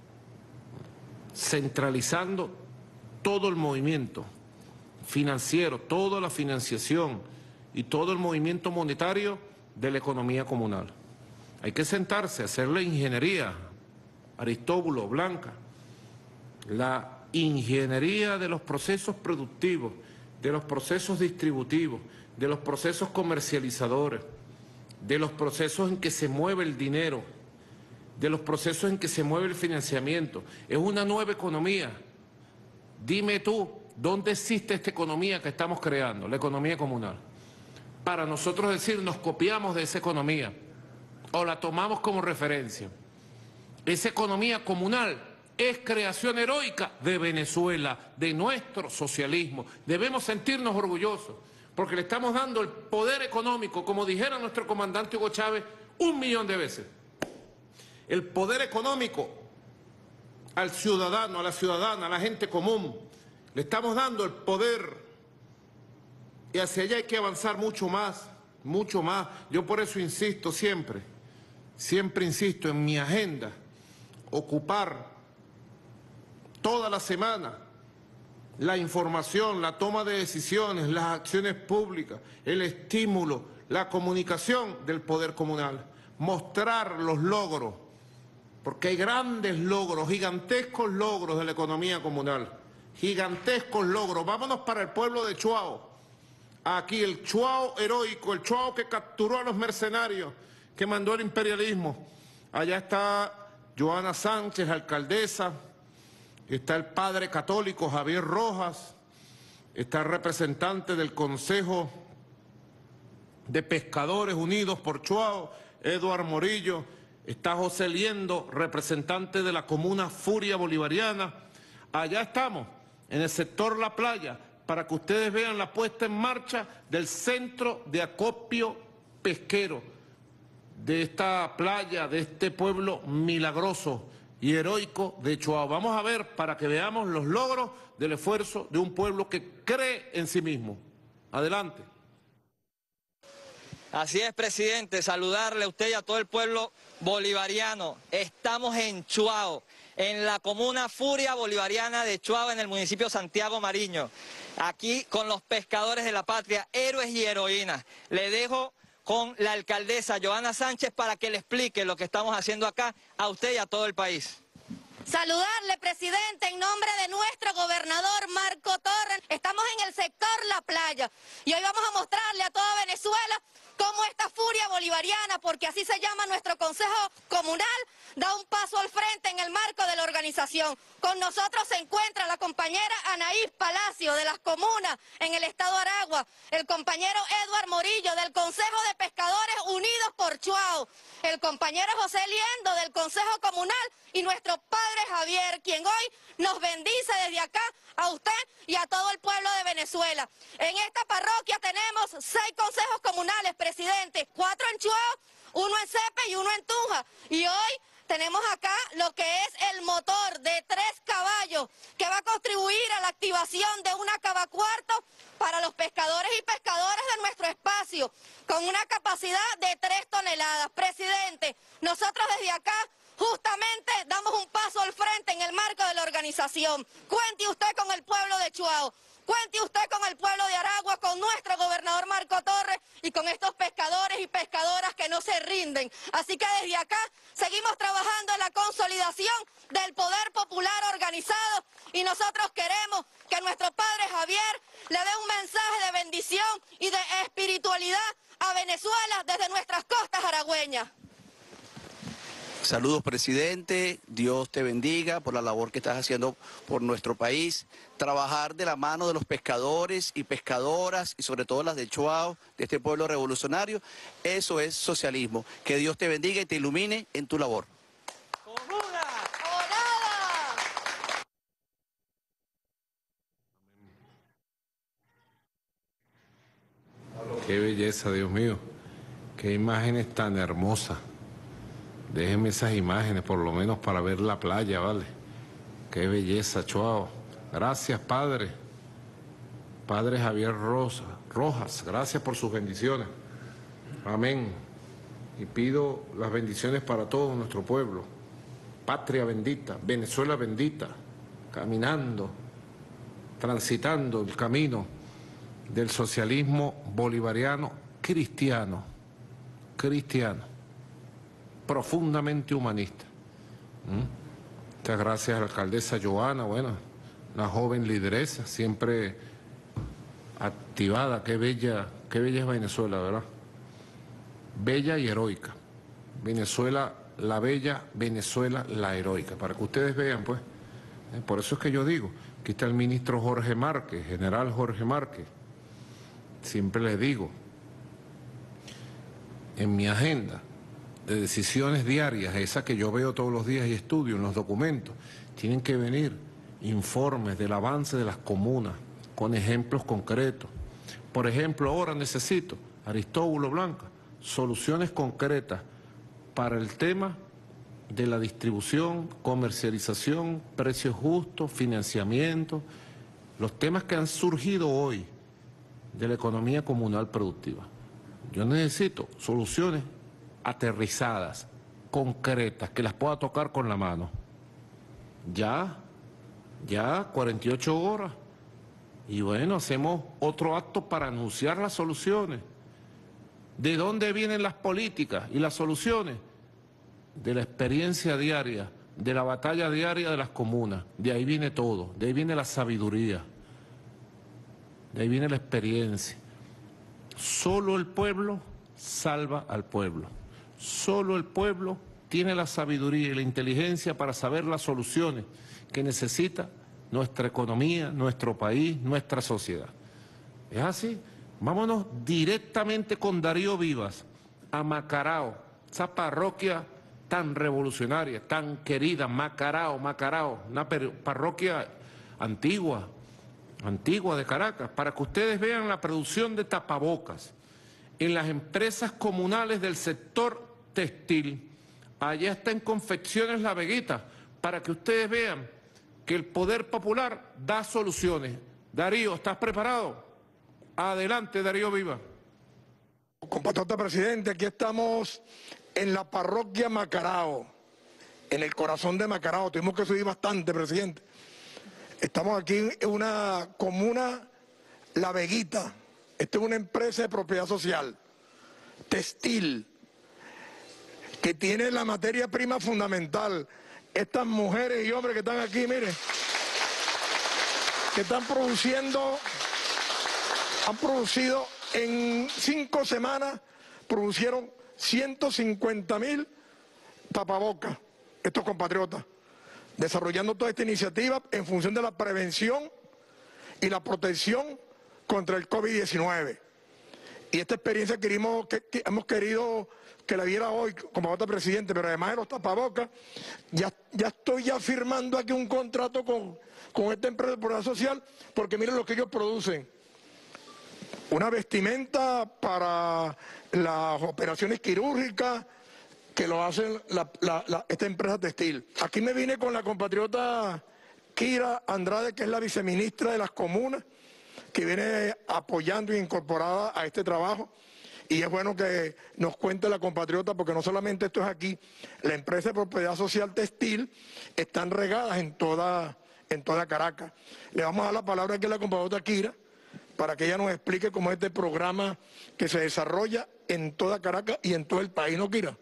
centralizando todo el movimiento financiero, toda la financiación y todo el movimiento monetario de la economía comunal. Hay que sentarse, hacer la ingeniería, Aristóbulo, Blanca, la ingeniería de los procesos productivos, de los procesos distributivos, de los procesos comercializadores, de los procesos en que se mueve el dinero, de los procesos en que se mueve el financiamiento. Es una nueva economía. Dime tú, ¿dónde existe esta economía que estamos creando, la economía comunal? Para nosotros decir, nos copiamos de esa economía o la tomamos como referencia. Esa economía comunal es creación heroica de Venezuela, de nuestro socialismo. Debemos sentirnos orgullosos porque le estamos dando el poder económico, como dijera nuestro comandante Hugo Chávez, 1.000.000 de veces. El poder económico al ciudadano, a la ciudadana, a la gente común. Le estamos dando el poder Y hacia allá hay que avanzar mucho más, mucho más. Yo por eso insisto siempre insisto en mi agenda, ocupar toda la semana la información, la toma de decisiones, las acciones públicas, el estímulo, la comunicación del poder comunal, mostrar los logros, porque hay grandes logros, gigantescos logros de la economía comunal, gigantescos logros. Vámonos para el pueblo de Chuao, aquí el Chuao heroico, el Chuao que capturó a los mercenarios, que mandó el imperialismo. Allá está Joana Sánchez, alcaldesa, está el padre católico Javier Rojas, está el representante del Consejo de Pescadores Unidos por Chuao, Eduardo Morillo, está José Liendo, representante de la comuna Furia Bolivariana. Allá estamos, en el sector La Playa, para que ustedes vean la puesta en marcha del centro de acopio pesquero de esta playa, de este pueblo milagroso y heroico de Chuao. Vamos a ver para que veamos los logros del esfuerzo de un pueblo que cree en sí mismo. Adelante. Así es, presidente, saludarle a usted y a todo el pueblo bolivariano. Estamos en Chuao, en la comuna Furia Bolivariana de Chuao, en el municipio Santiago Mariño. Aquí con los pescadores de la patria, héroes y heroínas. Le dejo con la alcaldesa Joana Sánchez para que le explique lo que estamos haciendo acá a usted y a todo el país. Saludarle, presidente, en nombre de nuestro gobernador Marco Torres. Estamos en el sector La Playa y hoy vamos a mostrarle a toda Venezuela cómo esta furia bolivariana, porque así se llama nuestro Consejo Comunal, da un paso al frente en el marco de la organización. Con nosotros se encuentra la compañera Anaís Palacio de las comunas en el estado Aragua, el compañero Eduardo Morillo del Consejo de Pescadores Unidos por Chuao, el compañero José Liendo del Consejo Comunal y nuestro padre Javier, quien hoy nos bendice desde acá a usted y a todo el pueblo de Venezuela. En esta parroquia tenemos 6 consejos comunales, presidente, 4 en Chuao, 1 en Cepe y 1 en Tunja. Y hoy tenemos acá lo que es el motor de 3 caballos que va a contribuir a la activación de una cavacuarto para los pescadores y pescadoras de nuestro espacio, con una capacidad de 3 toneladas. Presidente, nosotros desde acá justamente damos un paso al frente en el marco de la organización. Cuente usted con el pueblo de Chuao, cuente usted con el pueblo de Aragua, con nuestro gobernador Marco Torres y con estos pescadores y pescadoras que no se rinden. Así que desde acá seguimos trabajando en la consolidación del poder popular organizado y nosotros queremos que nuestro padre Javier le dé un mensaje de bendición y de espiritualidad a Venezuela desde nuestras costas aragüeñas. Saludos, presidente, Dios te bendiga por la labor que estás haciendo por nuestro país. Trabajar de la mano de los pescadores y pescadoras y sobre todo las de Chuao, de este pueblo revolucionario, eso es socialismo. Que Dios te bendiga y te ilumine en tu labor. Qué belleza, Dios mío, qué imágenes tan hermosas. Déjenme esas imágenes por lo menos para ver la playa, ¿vale? Qué belleza, Chuao. Gracias, padre. Padre Javier Rojas, gracias por sus bendiciones. Amén. Y pido las bendiciones para todo nuestro pueblo. Patria bendita, Venezuela bendita, caminando, transitando el camino del socialismo bolivariano cristiano, profundamente humanista. Muchas gracias a la alcaldesa Joana, bueno, la joven lideresa, siempre activada. Qué bella es Venezuela, ¿verdad? Bella y heroica. Venezuela la bella, Venezuela la heroica, para que ustedes vean, pues. Por eso es que yo digo, aquí está el ministro Jorge Márquez, general Jorge Márquez. Siempre les digo, en mi agenda de decisiones diarias, esa que yo veo todos los días y estudio en los documentos, tienen que venir informes del avance de las comunas, con ejemplos concretos. Por ejemplo, ahora necesito, Aristóbulo Blanca, soluciones concretas para el tema de la distribución, comercialización, precios justos, financiamiento, los temas que han surgido hoy de la economía comunal productiva. Yo necesito soluciones aterrizadas, concretas, que las pueda tocar con la mano. Ya 48 horas. Y bueno, hacemos otro acto para anunciar las soluciones. ¿De dónde vienen las políticas y las soluciones? De la experiencia diaria, de la batalla diaria de las comunas. De ahí viene todo, de ahí viene la sabiduría, de ahí viene la experiencia. Solo el pueblo salva al pueblo. Solo el pueblo tiene la sabiduría y la inteligencia para saber las soluciones que necesita nuestra economía, nuestro país, nuestra sociedad. Es así. Vámonos directamente con Darío Vivas a Macarao, esa parroquia tan revolucionaria, tan querida, Macarao, una parroquia antigua de Caracas, para que ustedes vean la producción de tapabocas en las empresas comunales del sector textil. Allá está en Confecciones La Veguita, para que ustedes vean que el poder popular da soluciones. Darío, ¿estás preparado? Adelante, Darío Viva. Compatriota presidente, aquí estamos en la parroquia Macarao, en el corazón de Macarao. Tuvimos que subir bastante, presidente. Estamos aquí en una comuna, La Veguita. Esta es una empresa de propiedad social, textil, que tiene la materia prima fundamental. Estas mujeres y hombres que están aquí, miren, que están produciendo, han producido en 5 semanas, producieron 150.000 tapabocas, estos compatriotas, desarrollando toda esta iniciativa en función de la prevención y la protección contra el COVID-19. Y esta experiencia que hemos querido que la viera hoy como otro presidente, pero además de los tapabocas, ya estoy firmando aquí un contrato con esta empresa de propiedad social, porque miren lo que ellos producen. Una vestimenta para las operaciones quirúrgicas que lo hacen esta empresa textil. Aquí me vine con la compatriota Kira Andrade, que es la viceministra de las comunas, que viene apoyando e incorporada a este trabajo. Y es bueno que nos cuente la compatriota, porque no solamente esto es aquí, la empresa de propiedad social textil están regadas en toda Caracas. Le vamos a dar la palabra aquí a la compatriota Kira, para que ella nos explique cómo es este programa que se desarrolla en toda Caracas y en todo el país, ¿no, Kira?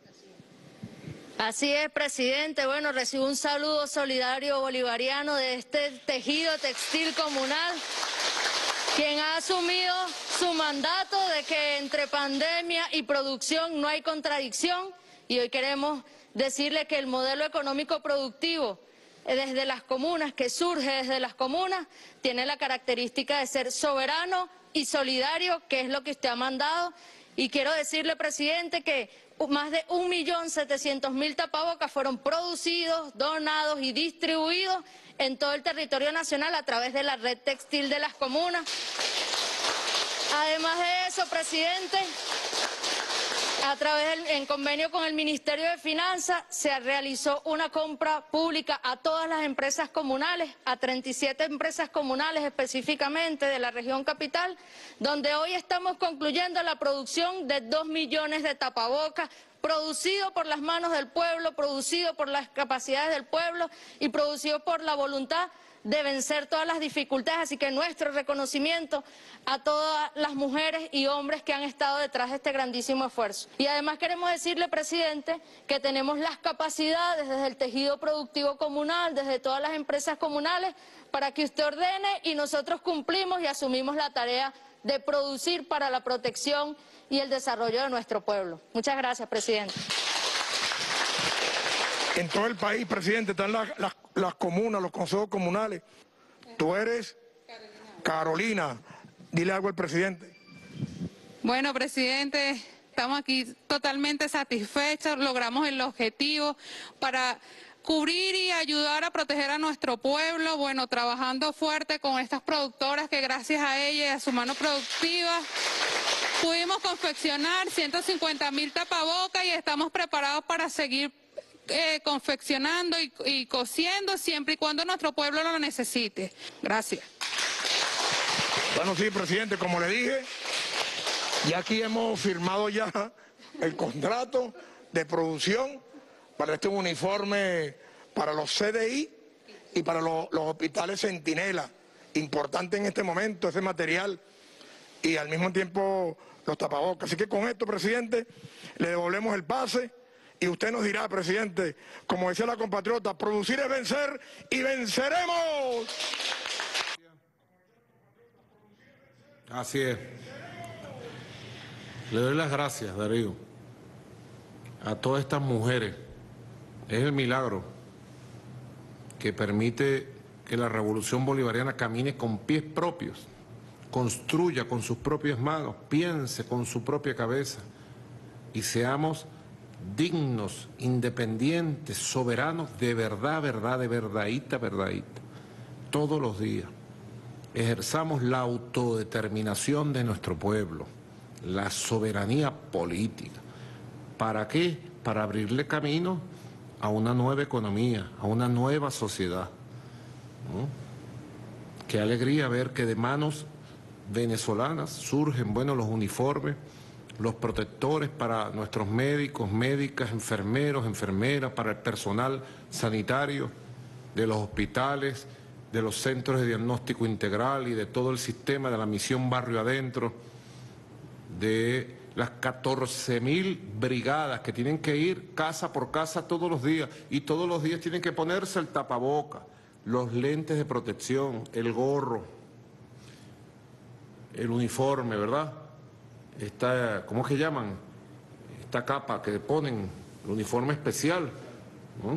Así es, presidente. Bueno, recibo un saludo solidario bolivariano de este tejido textil comunal, quien ha asumido su mandato de que entre pandemia y producción no hay contradicción, y hoy queremos decirle que el modelo económico productivo desde las comunas, que surge desde las comunas, tiene la característica de ser soberano y solidario, que es lo que usted ha mandado. Y quiero decirle, presidente, que más de 1.700.000 tapabocas fueron producidos, donados y distribuidos en todo el territorio nacional a través de la red textil de las comunas. Además de eso, presidente, a través en convenio con el Ministerio de Finanzas se realizó una compra pública a todas las empresas comunales, a 37 empresas comunales específicamente de la región capital, donde hoy estamos concluyendo la producción de 2 millones de tapabocas, producido por las manos del pueblo, producido por las capacidades del pueblo y producido por la voluntad de vencer todas las dificultades. Así que nuestro reconocimiento a todas las mujeres y hombres que han estado detrás de este grandísimo esfuerzo. Y además queremos decirle, presidente, que tenemos las capacidades desde el tejido productivo comunal, desde todas las empresas comunales, para que usted ordene y nosotros cumplimos y asumimos la tarea de producir para la protección y el desarrollo de nuestro pueblo. Muchas gracias, presidente. En todo el país, presidente, están las comunas, los consejos comunales. Tú eres Carolina. Dile algo al presidente. Bueno, presidente, estamos aquí totalmente satisfechos, logramos el objetivo para cubrir y ayudar a proteger a nuestro pueblo, bueno, trabajando fuerte con estas productoras que gracias a ellas y a su mano productiva pudimos confeccionar 150.000 tapabocas y estamos preparados para seguir confeccionando y cosiendo siempre y cuando nuestro pueblo lo necesite. Gracias. Bueno, sí, presidente, como le dije, ya aquí hemos firmado ya el contrato de producción para este uniforme para los CDI y para los hospitales Centinela. Importante en este momento ese material y al mismo tiempo los tapabocas. Así que con esto, presidente, le devolvemos el pase y usted nos dirá, presidente, como decía la compatriota, producir es vencer y venceremos. Así es. Le doy las gracias, Darío, a todas estas mujeres. Es el milagro que permite que la revolución bolivariana camine con pies propios, construya con sus propias manos, piense con su propia cabeza y seamos dignos, independientes, soberanos de verdad, de verdadita, todos los días. Ejerzamos la autodeterminación de nuestro pueblo, la soberanía política. ¿Para qué? Para abrirle camino a una nueva economía, a una nueva sociedad. ¿No? Qué alegría ver que de manos venezolanas surgen, bueno, los uniformes, los protectores para nuestros médicos, médicas, enfermeros, enfermeras, para el personal sanitario de los hospitales, de los centros de diagnóstico integral y de todo el sistema de la misión Barrio Adentro, de las 14.000 brigadas que tienen que ir casa por casa todos los días y todos los días tienen que ponerse el tapaboca, los lentes de protección, el gorro, el uniforme, ¿verdad? ¿Cómo es que llaman? Esta capa que ponen, el uniforme especial, ¿no?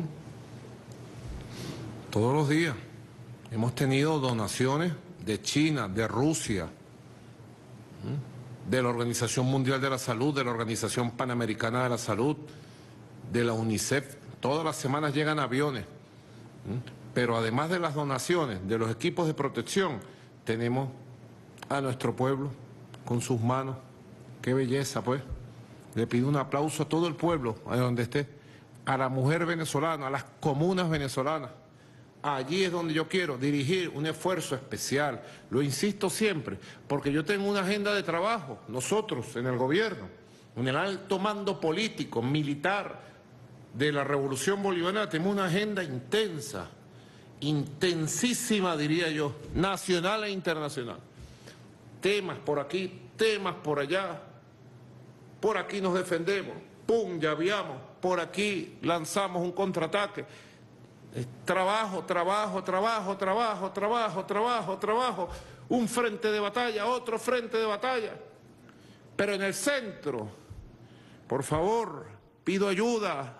Todos los días. Hemos tenido donaciones de China, de Rusia, de la Organización Mundial de la Salud, de la Organización Panamericana de la Salud, de la UNICEF. Todas las semanas llegan aviones. Pero además de las donaciones, de los equipos de protección, tenemos a nuestro pueblo con sus manos. Qué belleza, pues. Le pido un aplauso a todo el pueblo, a donde esté, a la mujer venezolana, a las comunas venezolanas. Allí es donde yo quiero dirigir un esfuerzo especial. Lo insisto siempre, porque yo tengo una agenda de trabajo, nosotros en el gobierno, en el alto mando político, militar de la Revolución Bolivariana, tenemos una agenda intensa, intensísima diría yo, nacional e internacional. Temas por aquí, temas por allá, por aquí nos defendemos, pum, llaveamos, por aquí lanzamos un contraataque. Trabajo, un frente de batalla, otro frente de batalla. Pero en el centro, por favor, pido ayuda.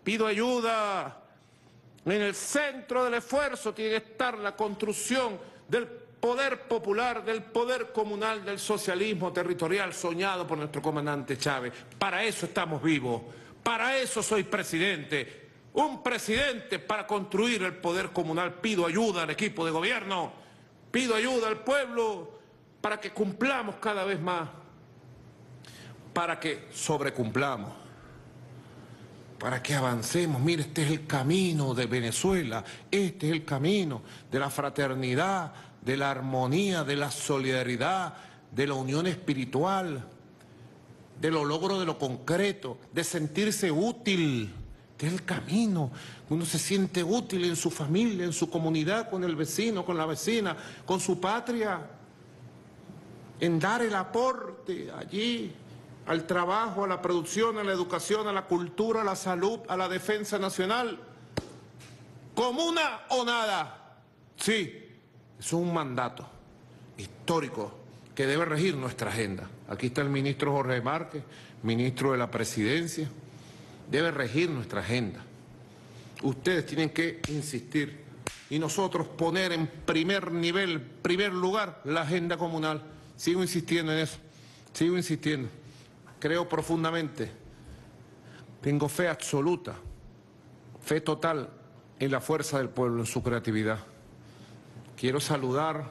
En el centro del esfuerzo tiene que estar la construcción del poder popular, del poder comunal, del socialismo territorial soñado por nuestro comandante Chávez. Para eso estamos vivos, para eso soy presidente. Un presidente para construir el poder comunal. Pido ayuda al equipo de gobierno, pido ayuda al pueblo para que cumplamos cada vez más, para que sobrecumplamos, para que avancemos. Mire, este es el camino de Venezuela, este es el camino de la fraternidad, de la armonía, de la solidaridad, de la unión espiritual, de lo logro de lo concreto, de sentirse útil. Es el camino, uno se siente útil en su familia, en su comunidad, con el vecino, con la vecina, con su patria, en dar el aporte allí al trabajo, a la producción, a la educación, a la cultura, a la salud, a la defensa nacional. ¿Comuna o nada? Sí, es un mandato histórico que debe regir nuestra agenda. Aquí está el ministro Jorge Márquez, ministro de la Presidencia. Debe regir nuestra agenda. Ustedes tienen que insistir y nosotros poner en primer nivel, primer lugar, la agenda comunal. Sigo insistiendo en eso, sigo insistiendo. Creo profundamente, tengo fe absoluta, fe total en la fuerza del pueblo, en su creatividad. Quiero saludar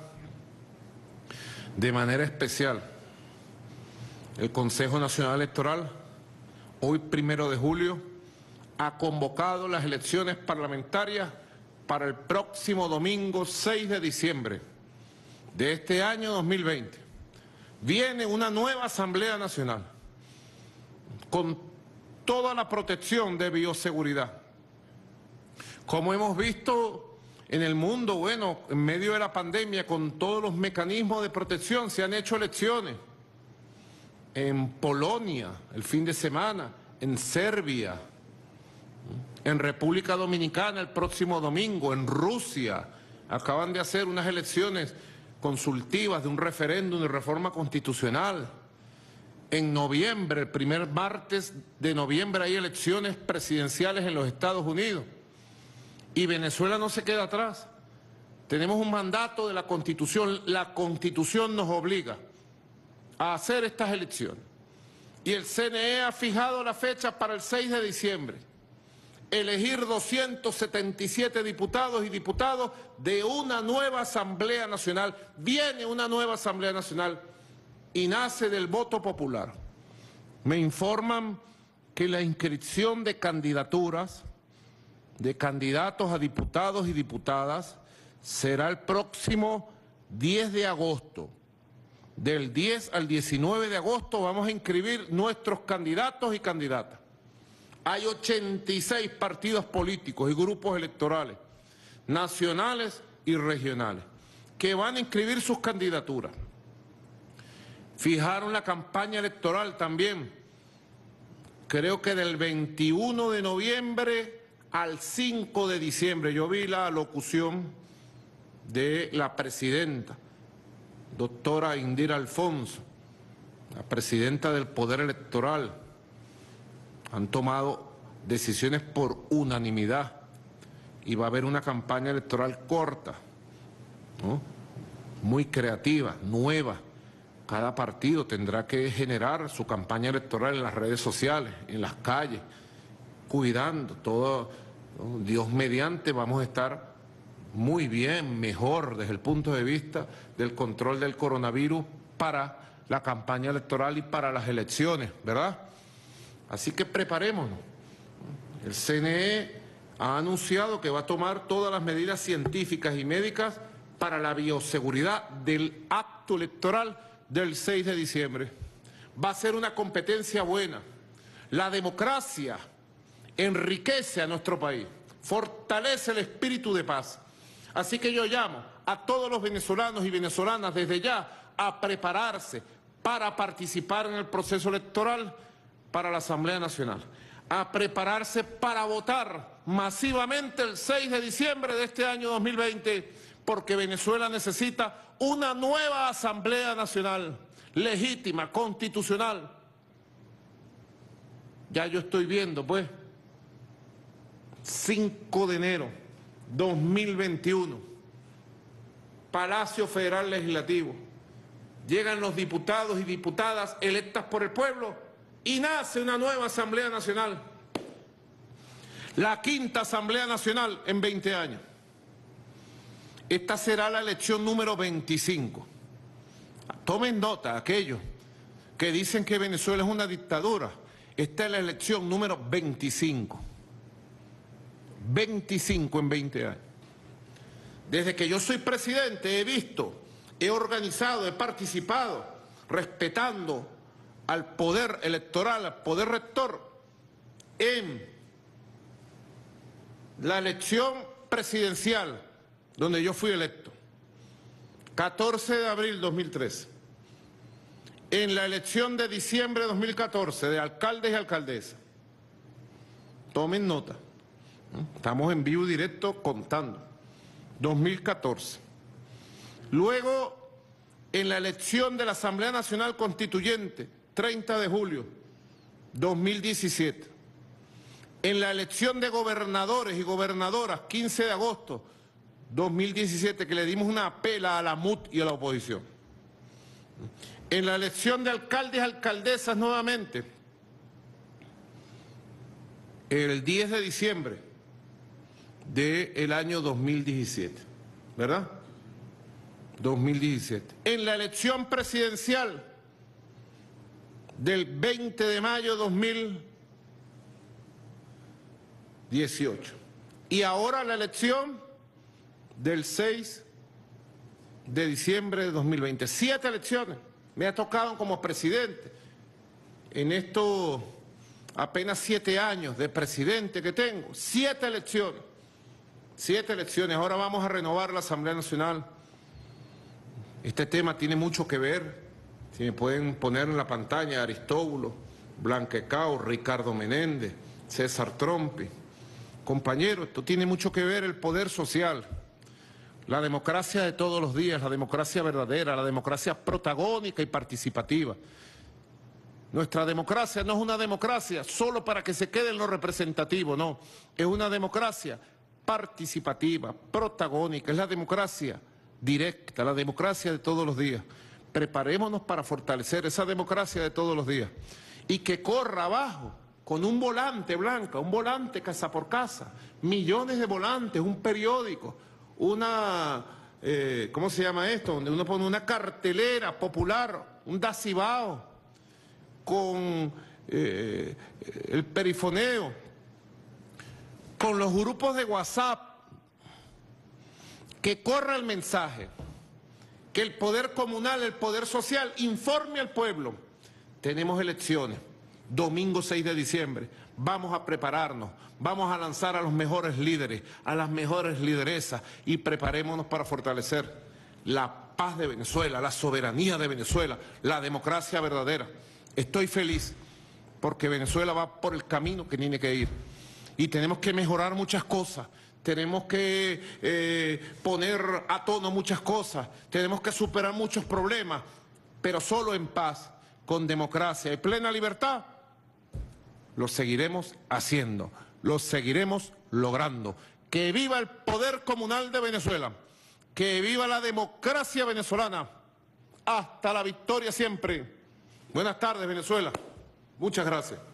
de manera especial el Consejo Nacional Electoral. Hoy, 1 de julio, ha convocado las elecciones parlamentarias para el próximo domingo 6 de diciembre de este año 2020, viene una nueva Asamblea Nacional con toda la protección de bioseguridad. Como hemos visto en el mundo, bueno, en medio de la pandemia, con todos los mecanismos de protección, se han hecho elecciones en Polonia el fin de semana, en Serbia, en República Dominicana el próximo domingo, en Rusia. Acaban de hacer unas elecciones consultivas de un referéndum de reforma constitucional. En noviembre, el primer martes de noviembre, hay elecciones presidenciales en los Estados Unidos. Y Venezuela no se queda atrás. Tenemos un mandato de la Constitución. La Constitución nos obliga a hacer estas elecciones. Y el CNE ha fijado la fecha para el 6 de diciembre. Elegir 277 diputados y diputadas de una nueva Asamblea Nacional. Viene una nueva Asamblea Nacional y nace del voto popular. Me informan que la inscripción de candidaturas, de candidatos a diputados y diputadas, será el próximo 10 de agosto. Del 10 al 19 de agosto vamos a inscribir nuestros candidatos y candidatas. Hay 86 partidos políticos y grupos electorales, nacionales y regionales, que van a inscribir sus candidaturas. Fijaron la campaña electoral también, creo que del 21 de noviembre al 5 de diciembre. Yo vi la locución de la presidenta, doctora Indira Alfonso, la presidenta del Poder Electoral. Han tomado decisiones por unanimidad y va a haber una campaña electoral corta, ¿no? Muy creativa, nueva. Cada partido tendrá que generar su campaña electoral en las redes sociales, en las calles, cuidando todo, ¿no? Dios mediante vamos a estar muy bien, mejor desde el punto de vista del control del coronavirus para la campaña electoral y para las elecciones, ¿verdad? Así que preparémonos. El CNE ha anunciado que va a tomar todas las medidas científicas y médicas para la bioseguridad del acto electoral del 6 de diciembre. Va a ser una competencia buena. La democracia enriquece a nuestro país, fortalece el espíritu de paz. Así que yo llamo a todos los venezolanos y venezolanas desde ya a prepararse para participar en el proceso electoral para la Asamblea Nacional, a prepararse para votar masivamente el 6 de diciembre de este año 2020, porque Venezuela necesita una nueva Asamblea Nacional, legítima, constitucional. Ya yo estoy viendo, pues, 5 de enero 2021, Palacio Federal Legislativo. Llegan los diputados y diputadas electas por el pueblo y nace una nueva Asamblea Nacional. La 5ª Asamblea Nacional en 20 años. Esta será la elección número 25. Tomen nota, aquellos que dicen que Venezuela es una dictadura. Esta es la elección número 25. 25 en 20 años. Desde que yo soy presidente he visto, he organizado, he participado, respetando al poder electoral, al poder rector, en la elección presidencial, donde yo fui electo, 14 de abril 2013, en la elección de diciembre de 2014 de alcaldes y alcaldesas. Tomen nota, estamos en vivo y directo contando, 2014. Luego, en la elección de la Asamblea Nacional Constituyente, 30 de julio 2017. En la elección de gobernadores y gobernadoras, 15 de agosto 2017, que le dimos una pela a la MUT y a la oposición. En la elección de alcaldes y alcaldesas nuevamente, el 10 de diciembre del año 2017, ¿verdad? 2017. En la elección presidencial del 20 de mayo de 2018. Y ahora la elección del 6 de diciembre de 2020. 7 elecciones me ha tocado como presidente. En estos apenas 7 años de presidente que tengo, 7 elecciones. 7 elecciones. Ahora vamos a renovar la Asamblea Nacional. Este tema tiene mucho que ver. Si me pueden poner en la pantalla Aristóbulo, Blanquecao, Ricardo Menéndez, César Trompi. Compañeros, esto tiene mucho que ver el poder social. La democracia de todos los días, la democracia verdadera, la democracia protagónica y participativa. Nuestra democracia no es una democracia solo para que se quede en lo representativo, no. Es una democracia participativa, protagónica, es la democracia directa, la democracia de todos los días. Preparémonos para fortalecer esa democracia de todos los días y que corra abajo con un volante, Blanca, un volante casa por casa, millones de volantes, un periódico, una, ¿cómo se llama esto? Donde uno pone una cartelera popular, un dacibao, con el perifoneo, con los grupos de WhatsApp, que corra el mensaje, que el poder comunal, el poder social informe al pueblo. Tenemos elecciones, domingo 6 de diciembre, vamos a prepararnos, vamos a lanzar a los mejores líderes, a las mejores lideresas y preparémonos para fortalecer la paz de Venezuela, la soberanía de Venezuela, la democracia verdadera. Estoy feliz porque Venezuela va por el camino que tiene que ir y tenemos que mejorar muchas cosas. Tenemos que poner a tono muchas cosas, tenemos que superar muchos problemas, pero solo en paz, con democracia y plena libertad, lo seguiremos haciendo, lo seguiremos logrando. ¡Que viva el poder comunal de Venezuela! ¡Que viva la democracia venezolana! ¡Hasta la victoria siempre! Buenas tardes, Venezuela. Muchas gracias.